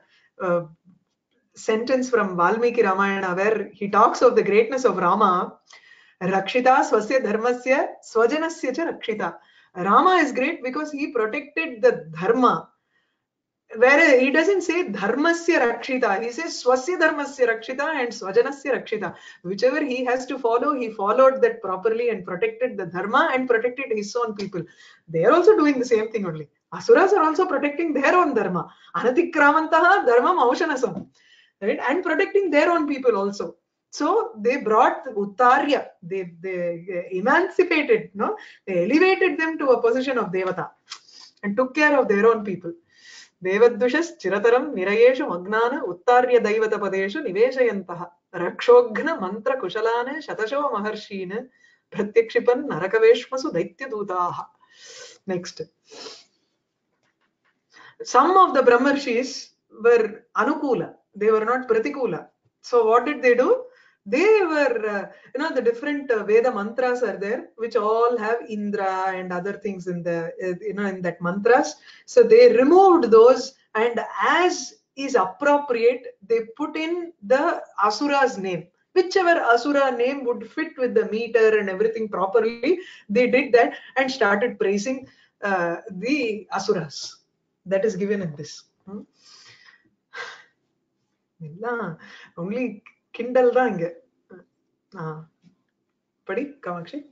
sentence from Valmiki Ramayana where he talks of the greatness of Rama. Rakshita swasya dharmasya swajanasya cha rakshita. Rama is great because he protected the dharma. Where he doesn't say dharmasya rakshita, he says swasya dharmasya rakshita and swajanasya rakshita. Whichever he has to follow, he followed that properly and protected the dharma and protected his own people. They are also doing the same thing only. Asuras are also protecting their own dharma. Anatikkramantaha dharmam aushanasam. Right? And protecting their own people also. So they brought Uttarya, they emancipated, no? They elevated them to a position of Devata and took care of their own people. Devadvishas Chirataram Nirayeshu Magnana Uttarya Daivata Padeshu Niveshayantaha Rakshogna Mantra Kushalane Shatasho Maharshine Pratyakshipan Narakaveshmasu Daitya Dutaha. Next. Some of the Brahmarshis were Anukula, they were not Pratikula. So what did they do? They were, the different Veda mantras are there, which all have Indra and other things in the, in that mantras. So they removed those, and as is appropriate, they put in the Asura's name. Whichever Asura name would fit with the meter and everything properly, they did that and started praising the Asuras. That is given in this. Only Kindle rang. Padi, Kamakshi.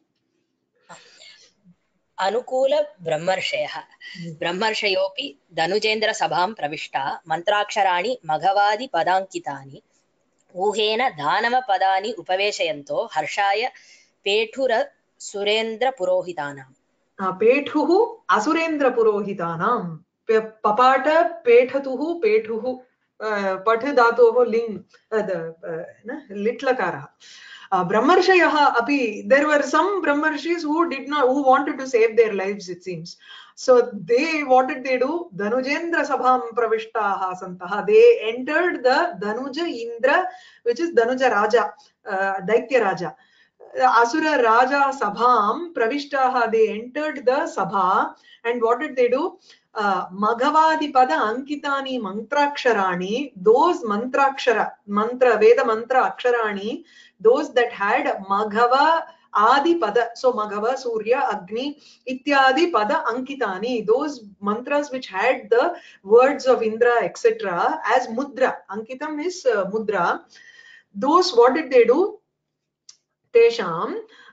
Anukula Brahmarshaya. Brahmarshayopi Danujendra Sabham Pravishta Mantrakshārani Maghavadi Padankitani Uhena Dhanama Padani Upaveshayanto Harshaya Pethura Surendra Purohitanam. Pethuhu Asurendra Purohitanam. Papata Pethatuhu Pethuhu. Pathadatoho ling, the litlakara. Brahmarshayaha api, there were some Brahmarshis who wanted to save their lives, it seems. So what did they do? Danujendra Sabham Pravishtaha Santaha. They entered the Danuja Indra, which is Danuja Raja, Daitya Raja. Asura Raja Sabham Pravishtaha, they entered the Sabha, and what did they do? Maghavadi Pada Ankitani Mantraksharani, those Veda Mantra Aksharani, those that had Maghava Adi Pada, so Maghava, Surya, Agni, Ityadi Pada Ankitani, those mantras which had the words of Indra, etc., as Mudra. Ankitam is Mudra. Those, what did they do? Tesham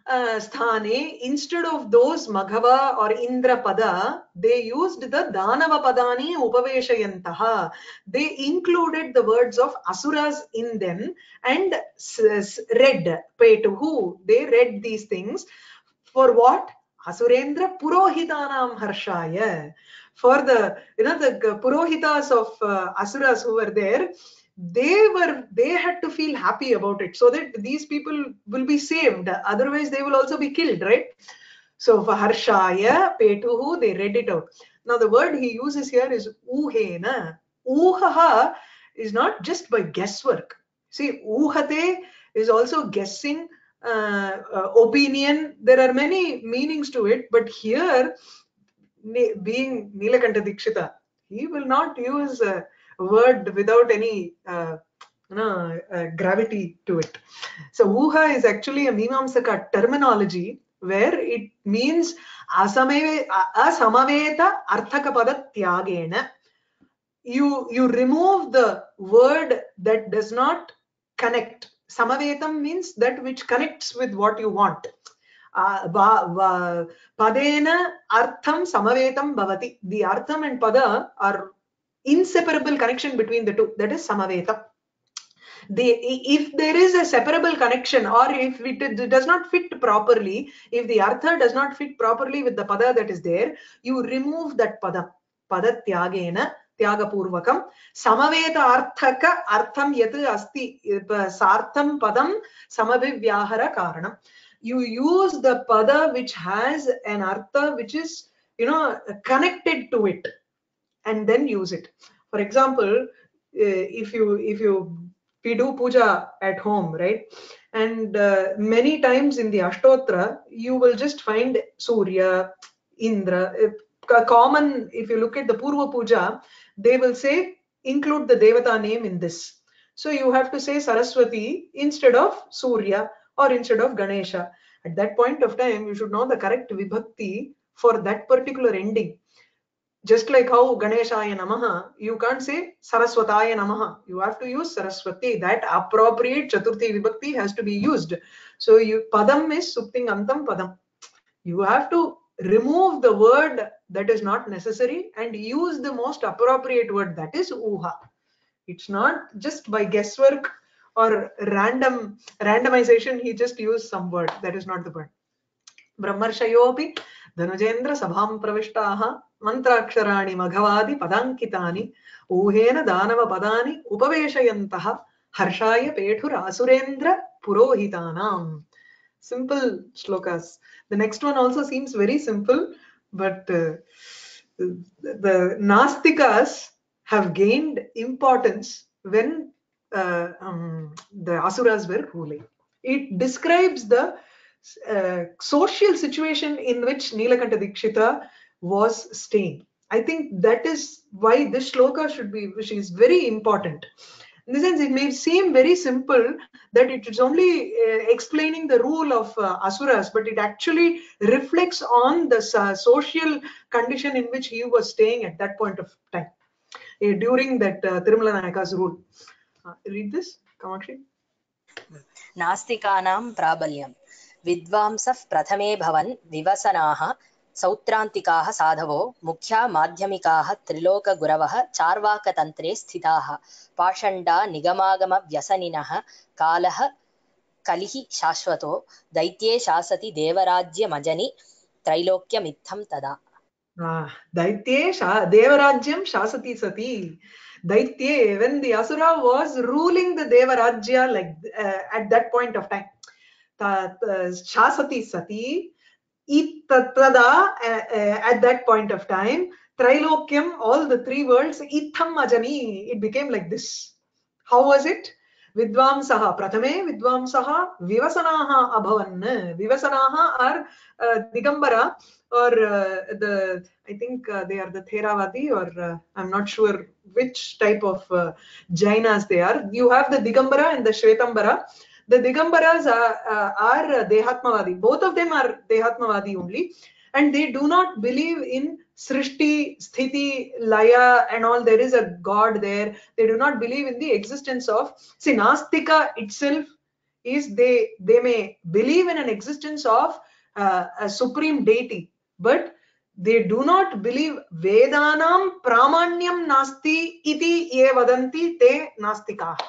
sthane, instead of those Maghava or Indra pada, they used the Danava padani upaveshayantaha. They included the words of asuras in them and read petuhu. They read these things for what? Asurendra Purohitanam Harshaya. For the the Purohitas of Asuras who were there, they had to feel happy about it so that these people will be saved. Otherwise, they will also be killed, right? So for Harshaya, Petuhu, they read it out. Now the word he uses here is uhena. Uhaha is not just by guesswork. See, uhate is also guessing, opinion. There are many meanings to it, but here, being Nilakanta Dikshita, he will not use a word without any gravity to it. So Uha is actually a Mimamsaka terminology where it means asamaveta arthaka pada tyagena. You remove the word that does not connect. Samavetam means that which connects with what you want. Padena artham samavetam bhavati. The artham and pada are inseparable connection between the two. That is samavetam. If there is a separable connection, or if it does not fit properly, if the artha does not fit properly with the pada that is there, you remove that pada. Pada tyagena, tyaga purvakam. Samaveta arthaka artham yat asti sartham padam samavivyahara karanam. You use the pada which has an artha which is connected to it, and then use it. For example, if we do puja at home, right? And many times in the Ashtotra, you will just find Surya, Indra. Common, if you look at the Purva Puja, they will say, include the Devata name in this. So you have to say Saraswati instead of Surya or instead of Ganesha. At that point of time, you should know the correct vibhakti for that particular ending. Just like how Ganeshaya Namaha, you can't say Saraswataya Namaha. You have to use Saraswati. That appropriate Chaturthi Vibhakti has to be used. So Padam is Supting Antam Padam. You have to remove the word that is not necessary and use the most appropriate word, that is Uha. It's not just by guesswork or randomization, he just used some word. That is not the word. Brahmarshayopi Dhanujendra Sabham Pravishtaha Mantraksharaani Maghavadi Padankitani Uhena Danava Padani Upaveshayantaha Harshaya Pethur Asurendra Purohitanam. Simple shlokas. The next one also seems very simple, but the Nastikas have gained importance when the Asuras were ruling. It describes the social situation in which Nilakanta Dikshita was staying. I think that is why this shloka which is very important. In the sense, it may seem very simple that it is only explaining the rule of Asuras, but it actually reflects on the social condition in which he was staying at that point of time, during that Tirumala Nayaka's rule. Read this, Kamakshi. Nastikanam prabalyam. Vidvamsaf prathame bhavan vivasanaha सौत्रान्तिकाः साधवो मुख्या माध्यमिकाः त्रिलोक गुरवः चार्वाक तन्त्रे स्थिताः पाषण्डा निगमागम व्यसनिनः कालः कलिः शाश्वतो दैत्ये शासति देवराज्यमजनि त्रैलोक्यमित्थं तदा. Daitye Devarajyam Shasati Sati. Daitye, when the Asura was ruling the Devarajya, like at that point of time, Shasati Sati, Ittatada, at that point of time, Trilokyam, all the three worlds, Itham Ajani, it became like this. How was it? Vidvamsaha, Prathame Vidvamsaha, Vivasanaha Abhavan. Vivasanaha are Digambara, or I think they are the Theravadi, or I'm not sure which type of Jainas they are. You have the Digambara and the Shvetambara. The Digambaras are Dehatmavadi. Both of them are Dehatmavadi only. And they do not believe in Srishti, Sthiti, Laya and all. There is a God there. They do not believe in the existence of... See, Nastika itself is they may believe in an existence of a supreme deity, but they do not believe Vedanam pramanyam nasti iti ye vadanti te nastikah.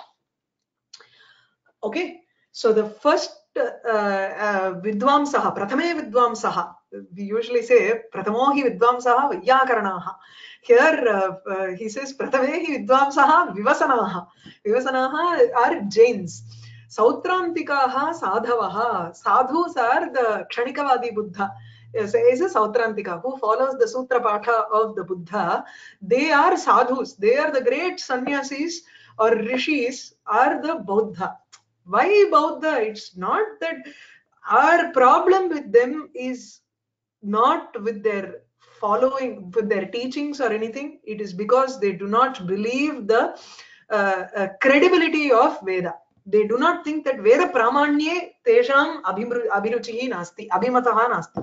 Okay, so the first vidvamsaha, prathame vidvamsaha, we usually say prathamo hi vidvamsaha vayyakaranaha. Here he says prathame hi vidvamsaha vivasanaha. Vivasanaha are Jains. Sautrantikaha sadhavaha. Sadhus are the Kshanikavadi Buddha. Is a Sautrantika who follows the Sutra Patha of the Buddha. They are sadhus. They are the great sannyasis or rishis, are the Buddha. Why Buddha? It's not that our problem with them is not with their following, with their teachings or anything. It is because they do not believe the credibility of Veda. They do not think that Veda pramanye tesham abhiruchihi nasti, abhimataha nasti.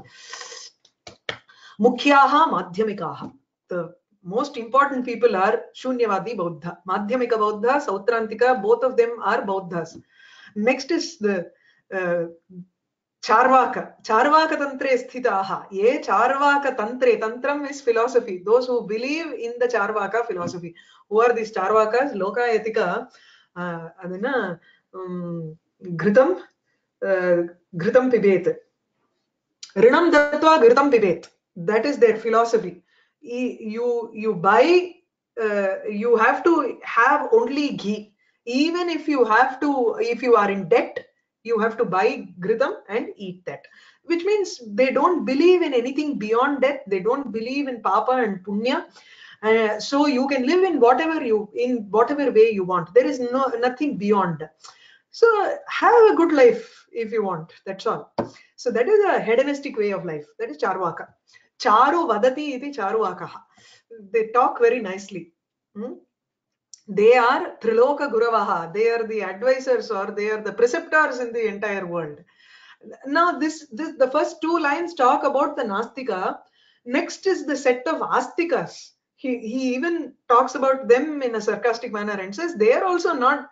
Mukhyaha madhyamikaha. The most important people are Shunyavadi Buddha. Madhyamika Buddha, Sautrantika, both of them are Buddhas. Next is the Charvaka. Charvaka Tantre Sthitaha. Ye Charvaka Tantre. Tantram is philosophy. Those who believe in the Charvaka philosophy. Who are these Charvakas? Loka Etika. Adina Ghritam Pibet. Rinam Dattva Ghritam Pibet. That is their philosophy. You buy, you have to have only ghee. Even if you are in debt, you have to buy ghritam and eat that. Which means they don't believe in anything beyond death. They don't believe in papa and punya. So you can live in whatever way you want. There is nothing beyond. So have a good life if you want. That's all. So that is a hedonistic way of life. That is Charvaka. Charu vadati iti Charuvakaha. They talk very nicely. They are Triloka Guravaha. They are the advisors, or they are the preceptors in the entire world. Now the first two lines talk about the Nastika. Next is the set of Astikas. He even talks about them in a sarcastic manner and says they are also not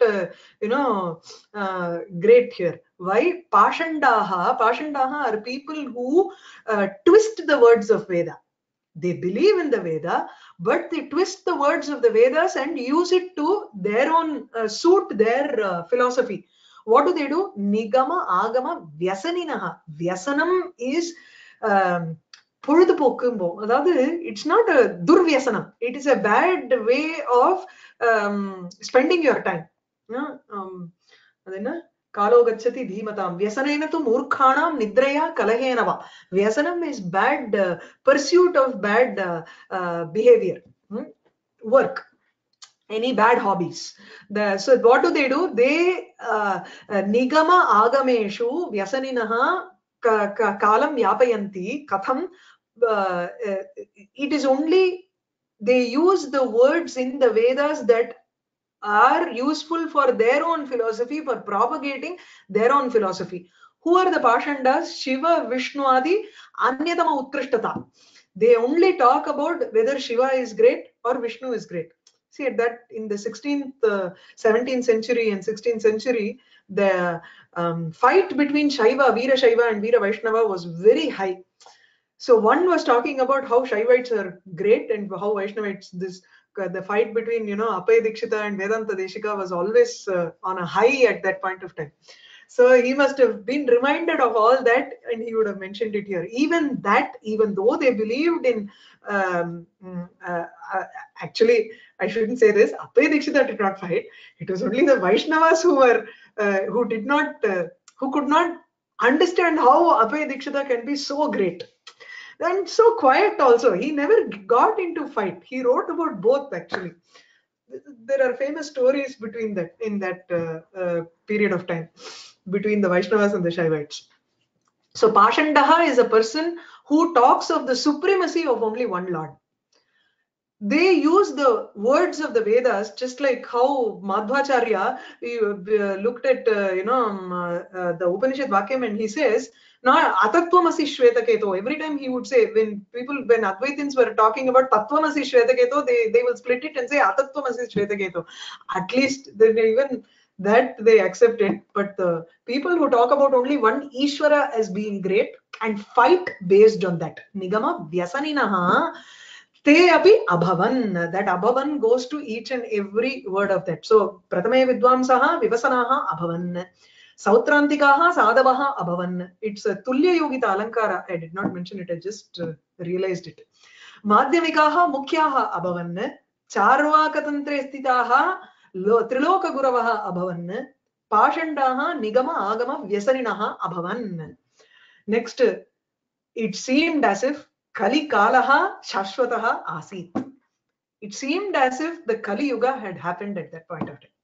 great here. Why? Pashandaha are people who twist the words of Veda. They believe in the Veda, but they twist the words of the Vedas and use it to their own, suit their philosophy. What do they do? Nigama, Agama, Vyasaninaha. Vyasanam is it's not a durvyasanam. It is a bad way of spending your time. Kalo gacchati dhimatam. Vyasanena tu murkhanam nidraya kalahenava. Vyasanam is bad pursuit of bad behavior, work, any bad hobbies. So what do? They nigama agameshu vyasaninaha kalam yapayanti katham. It is only they use the words in the Vedas that are useful for their own philosophy, for propagating their own philosophy. Who are the Pashandas? Shiva, Vishnu Adi, Anyatama Utkrishtata. They only talk about whether Shiva is great or Vishnu is great. See, at that in the 16th, 17th century and 16th century, the fight between Shaiva, Veera Shaiva and Veera Vaishnava was very high. So one was talking about how Shaivites are great and how Vaishnavites, the fight between, Appaya Dikshita and Vedanta Deshika was always on a high at that point of time. So he must have been reminded of all that, and he would have mentioned it here. Even though they believed in, actually, I shouldn't say this, Appaya Dikshita did not fight. It was only the Vaishnavas who could not understand how Appaya Dikshita can be so great. And so quiet also. He never got into fight. He wrote about both, actually. There are famous stories between that, in that period of time, between the Vaishnavas and the Shaivites. So Pashandaha is a person who talks of the supremacy of only one Lord. They use the words of the Vedas, just like how Madhvacharya looked at the Upanishad Vakyam, and he says, "Na atatvamasi Shvetaketo." Every time he would say, when Advaitins were talking about tatvamasi Shvetaketo, they will split it and say atatvamasi Shvetaketo. At least even that they accept it. But the people who talk about only one Ishvara as being great and fight based on that, Nigama Vyasaninaha, te api abhavan. That abhavan goes to each and every word of that. So, Pratame Vidvamsaha Vivasanaha abhavan. Sautrantikaha Sadavaha abhavan. It's a Tulya Yogita Alankara. I did not mention it, I just realized it. Madhyamikaha Mukhyaha abhavan. Charvakatantre sthitaha Triloka Guravaha abhavan. Pashandaha Nigama Agama Vyasaninaha abhavan. Next, it seemed as if Kali Kalaha Shashwataha Asit. It seemed as if the Kali Yuga had happened at that point of time.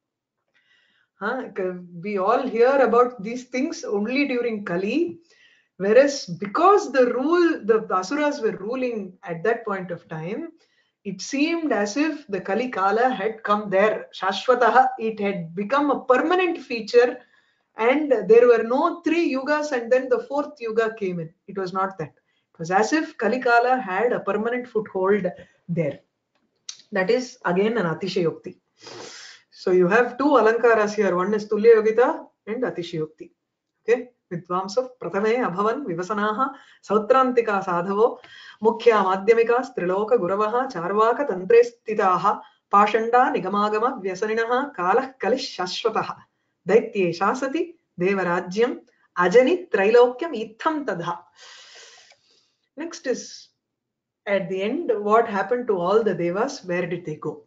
We all hear about these things only during Kali, whereas because the Asuras were ruling at that point of time, it seemed as if the Kali Kala had come there. Shashwataha, it had become a permanent feature, and there were no 3 yugas and then the 4th yuga came in. It was not that. It was as if Kali Kala had a permanent foothold there. That is again an Atishayokti. So you have 2 alankaras here. One is Tulya Yogita and Atishayokti. Okay. Vidvamsa Pratame Abhavan Vivasanaha Sautrantika Sadhavo Mukhya Madhyamikas Triloka Guravaha Charvaka Tantre Stitaha Pashanda Nigamagama Vyasaninaha Kalah Kalish Shashwataha Daitye Shasati Devarajyam Ajani Trilokyam Itham Tadha. Next is at the end, what happened to all the devas? Where did they go?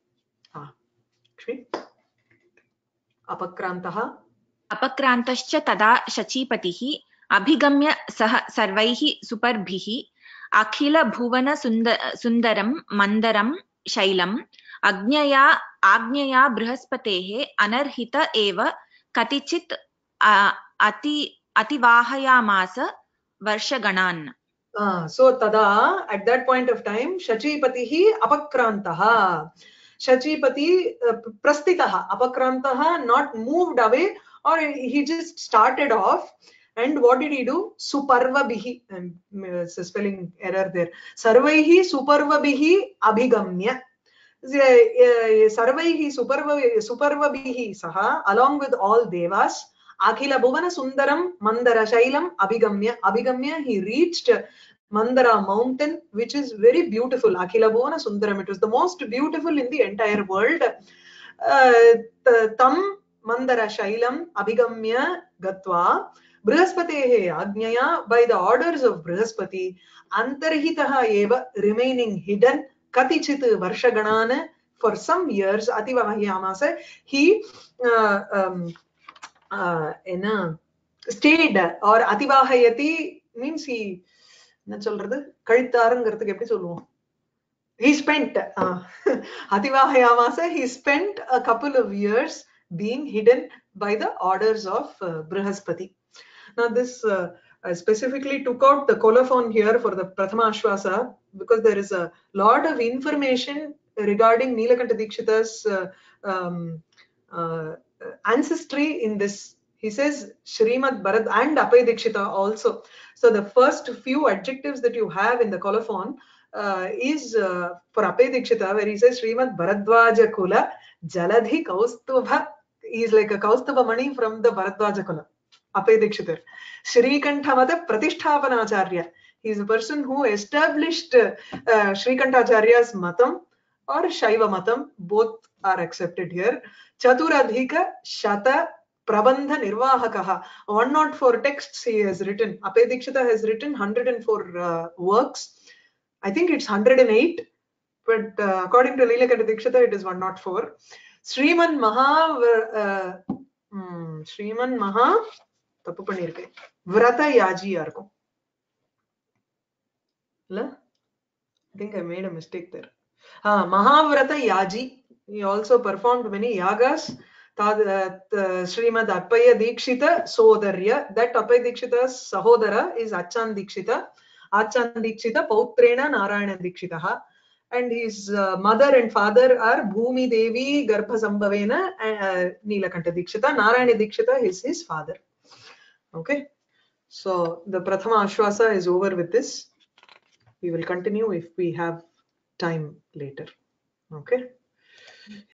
Apakrantaha. अपक्रान्तश्च तदा शचीपतिः अभिगम्य सह सर्वैः सुपर्भिः अखिलभुवनसुन्दरं मन्दरं शैलम् आज्ञया बृहस्पतेः अनर्हित एव कतिचित् अतिवाहयामास वर्षगणान्. So tada, at that point of time, Shachipatihi apakrantaha. Shachipati prastitaha, apakrantaha, not moved away, or he just started off. And what did he do? Suparvabihi, it's a spelling error there. Sarvaihi suparvabihi abhigamya. Sarvaihi suparvabihi saha, along with all devas, Akhila Bhuvana Sundaram Mandara Shailam Abhigamya. Abhigamya, he reached Mandara mountain, which is very beautiful. Akhila Bhuvana Sundaram, it was the most beautiful in the entire world. Tam Mandara Shailam Abhigamya Gatva Brihaspatehe Ajnaya, by the orders of Brihaspati, Antarhitaha Eva, remaining hidden, Katichit Varshaganana, for some years, Ativahyamasa, he stayed, or Ativahayati means he, he spent Ativahayamasa, he spent a couple of years being hidden by the orders of Brihaspati. Now this I specifically took out the colophon here for the Prathama Ashwasa because there is a lot of information regarding Nilakanta Dikshita's ancestry in this. He says Srimad Bharat and Apay Dikshita also. So the first few adjectives that you have in the colophon is for Apay Dikshita, where he says Srimad Bharadwaja Kula Jaladhi Kaustubha. He is like a Kaustubha Mani from the Bharadwaja Kula. Apay Dikshita. Shrikanthamata Pratishthapanacharya. He is a person who established Shrikantacharya's matam or Shaiva matam. Both are accepted here. Chaturadhika Shata Prabandha Nirvahakaha. 104 texts he has written. Apay Dikshita has written 104 works. I think it's 108, but according to Nilakanta Dikshita, it is 104. Sriman Maha தப்பு பண்ணிருக்கேன் விரத யாஜியா இருக்கும் இல்ல I think I made a mistake there. Mahavrata Yaji, he also performed many yagas. Srimad Appaya Dikshita Sodarya, that Appaya Dikshita's Sahodara is Achan Dikshita. Achan Dikshita Pautrena Narayana Dikshitaha, and his mother and father are Bhumi Devi Garbhasambhavena and Nilakanta Dikshita. Narayana Dikshita is his father. Okay, so the Prathama Ashwasa is over with this. We will continue if we have time later. Okay.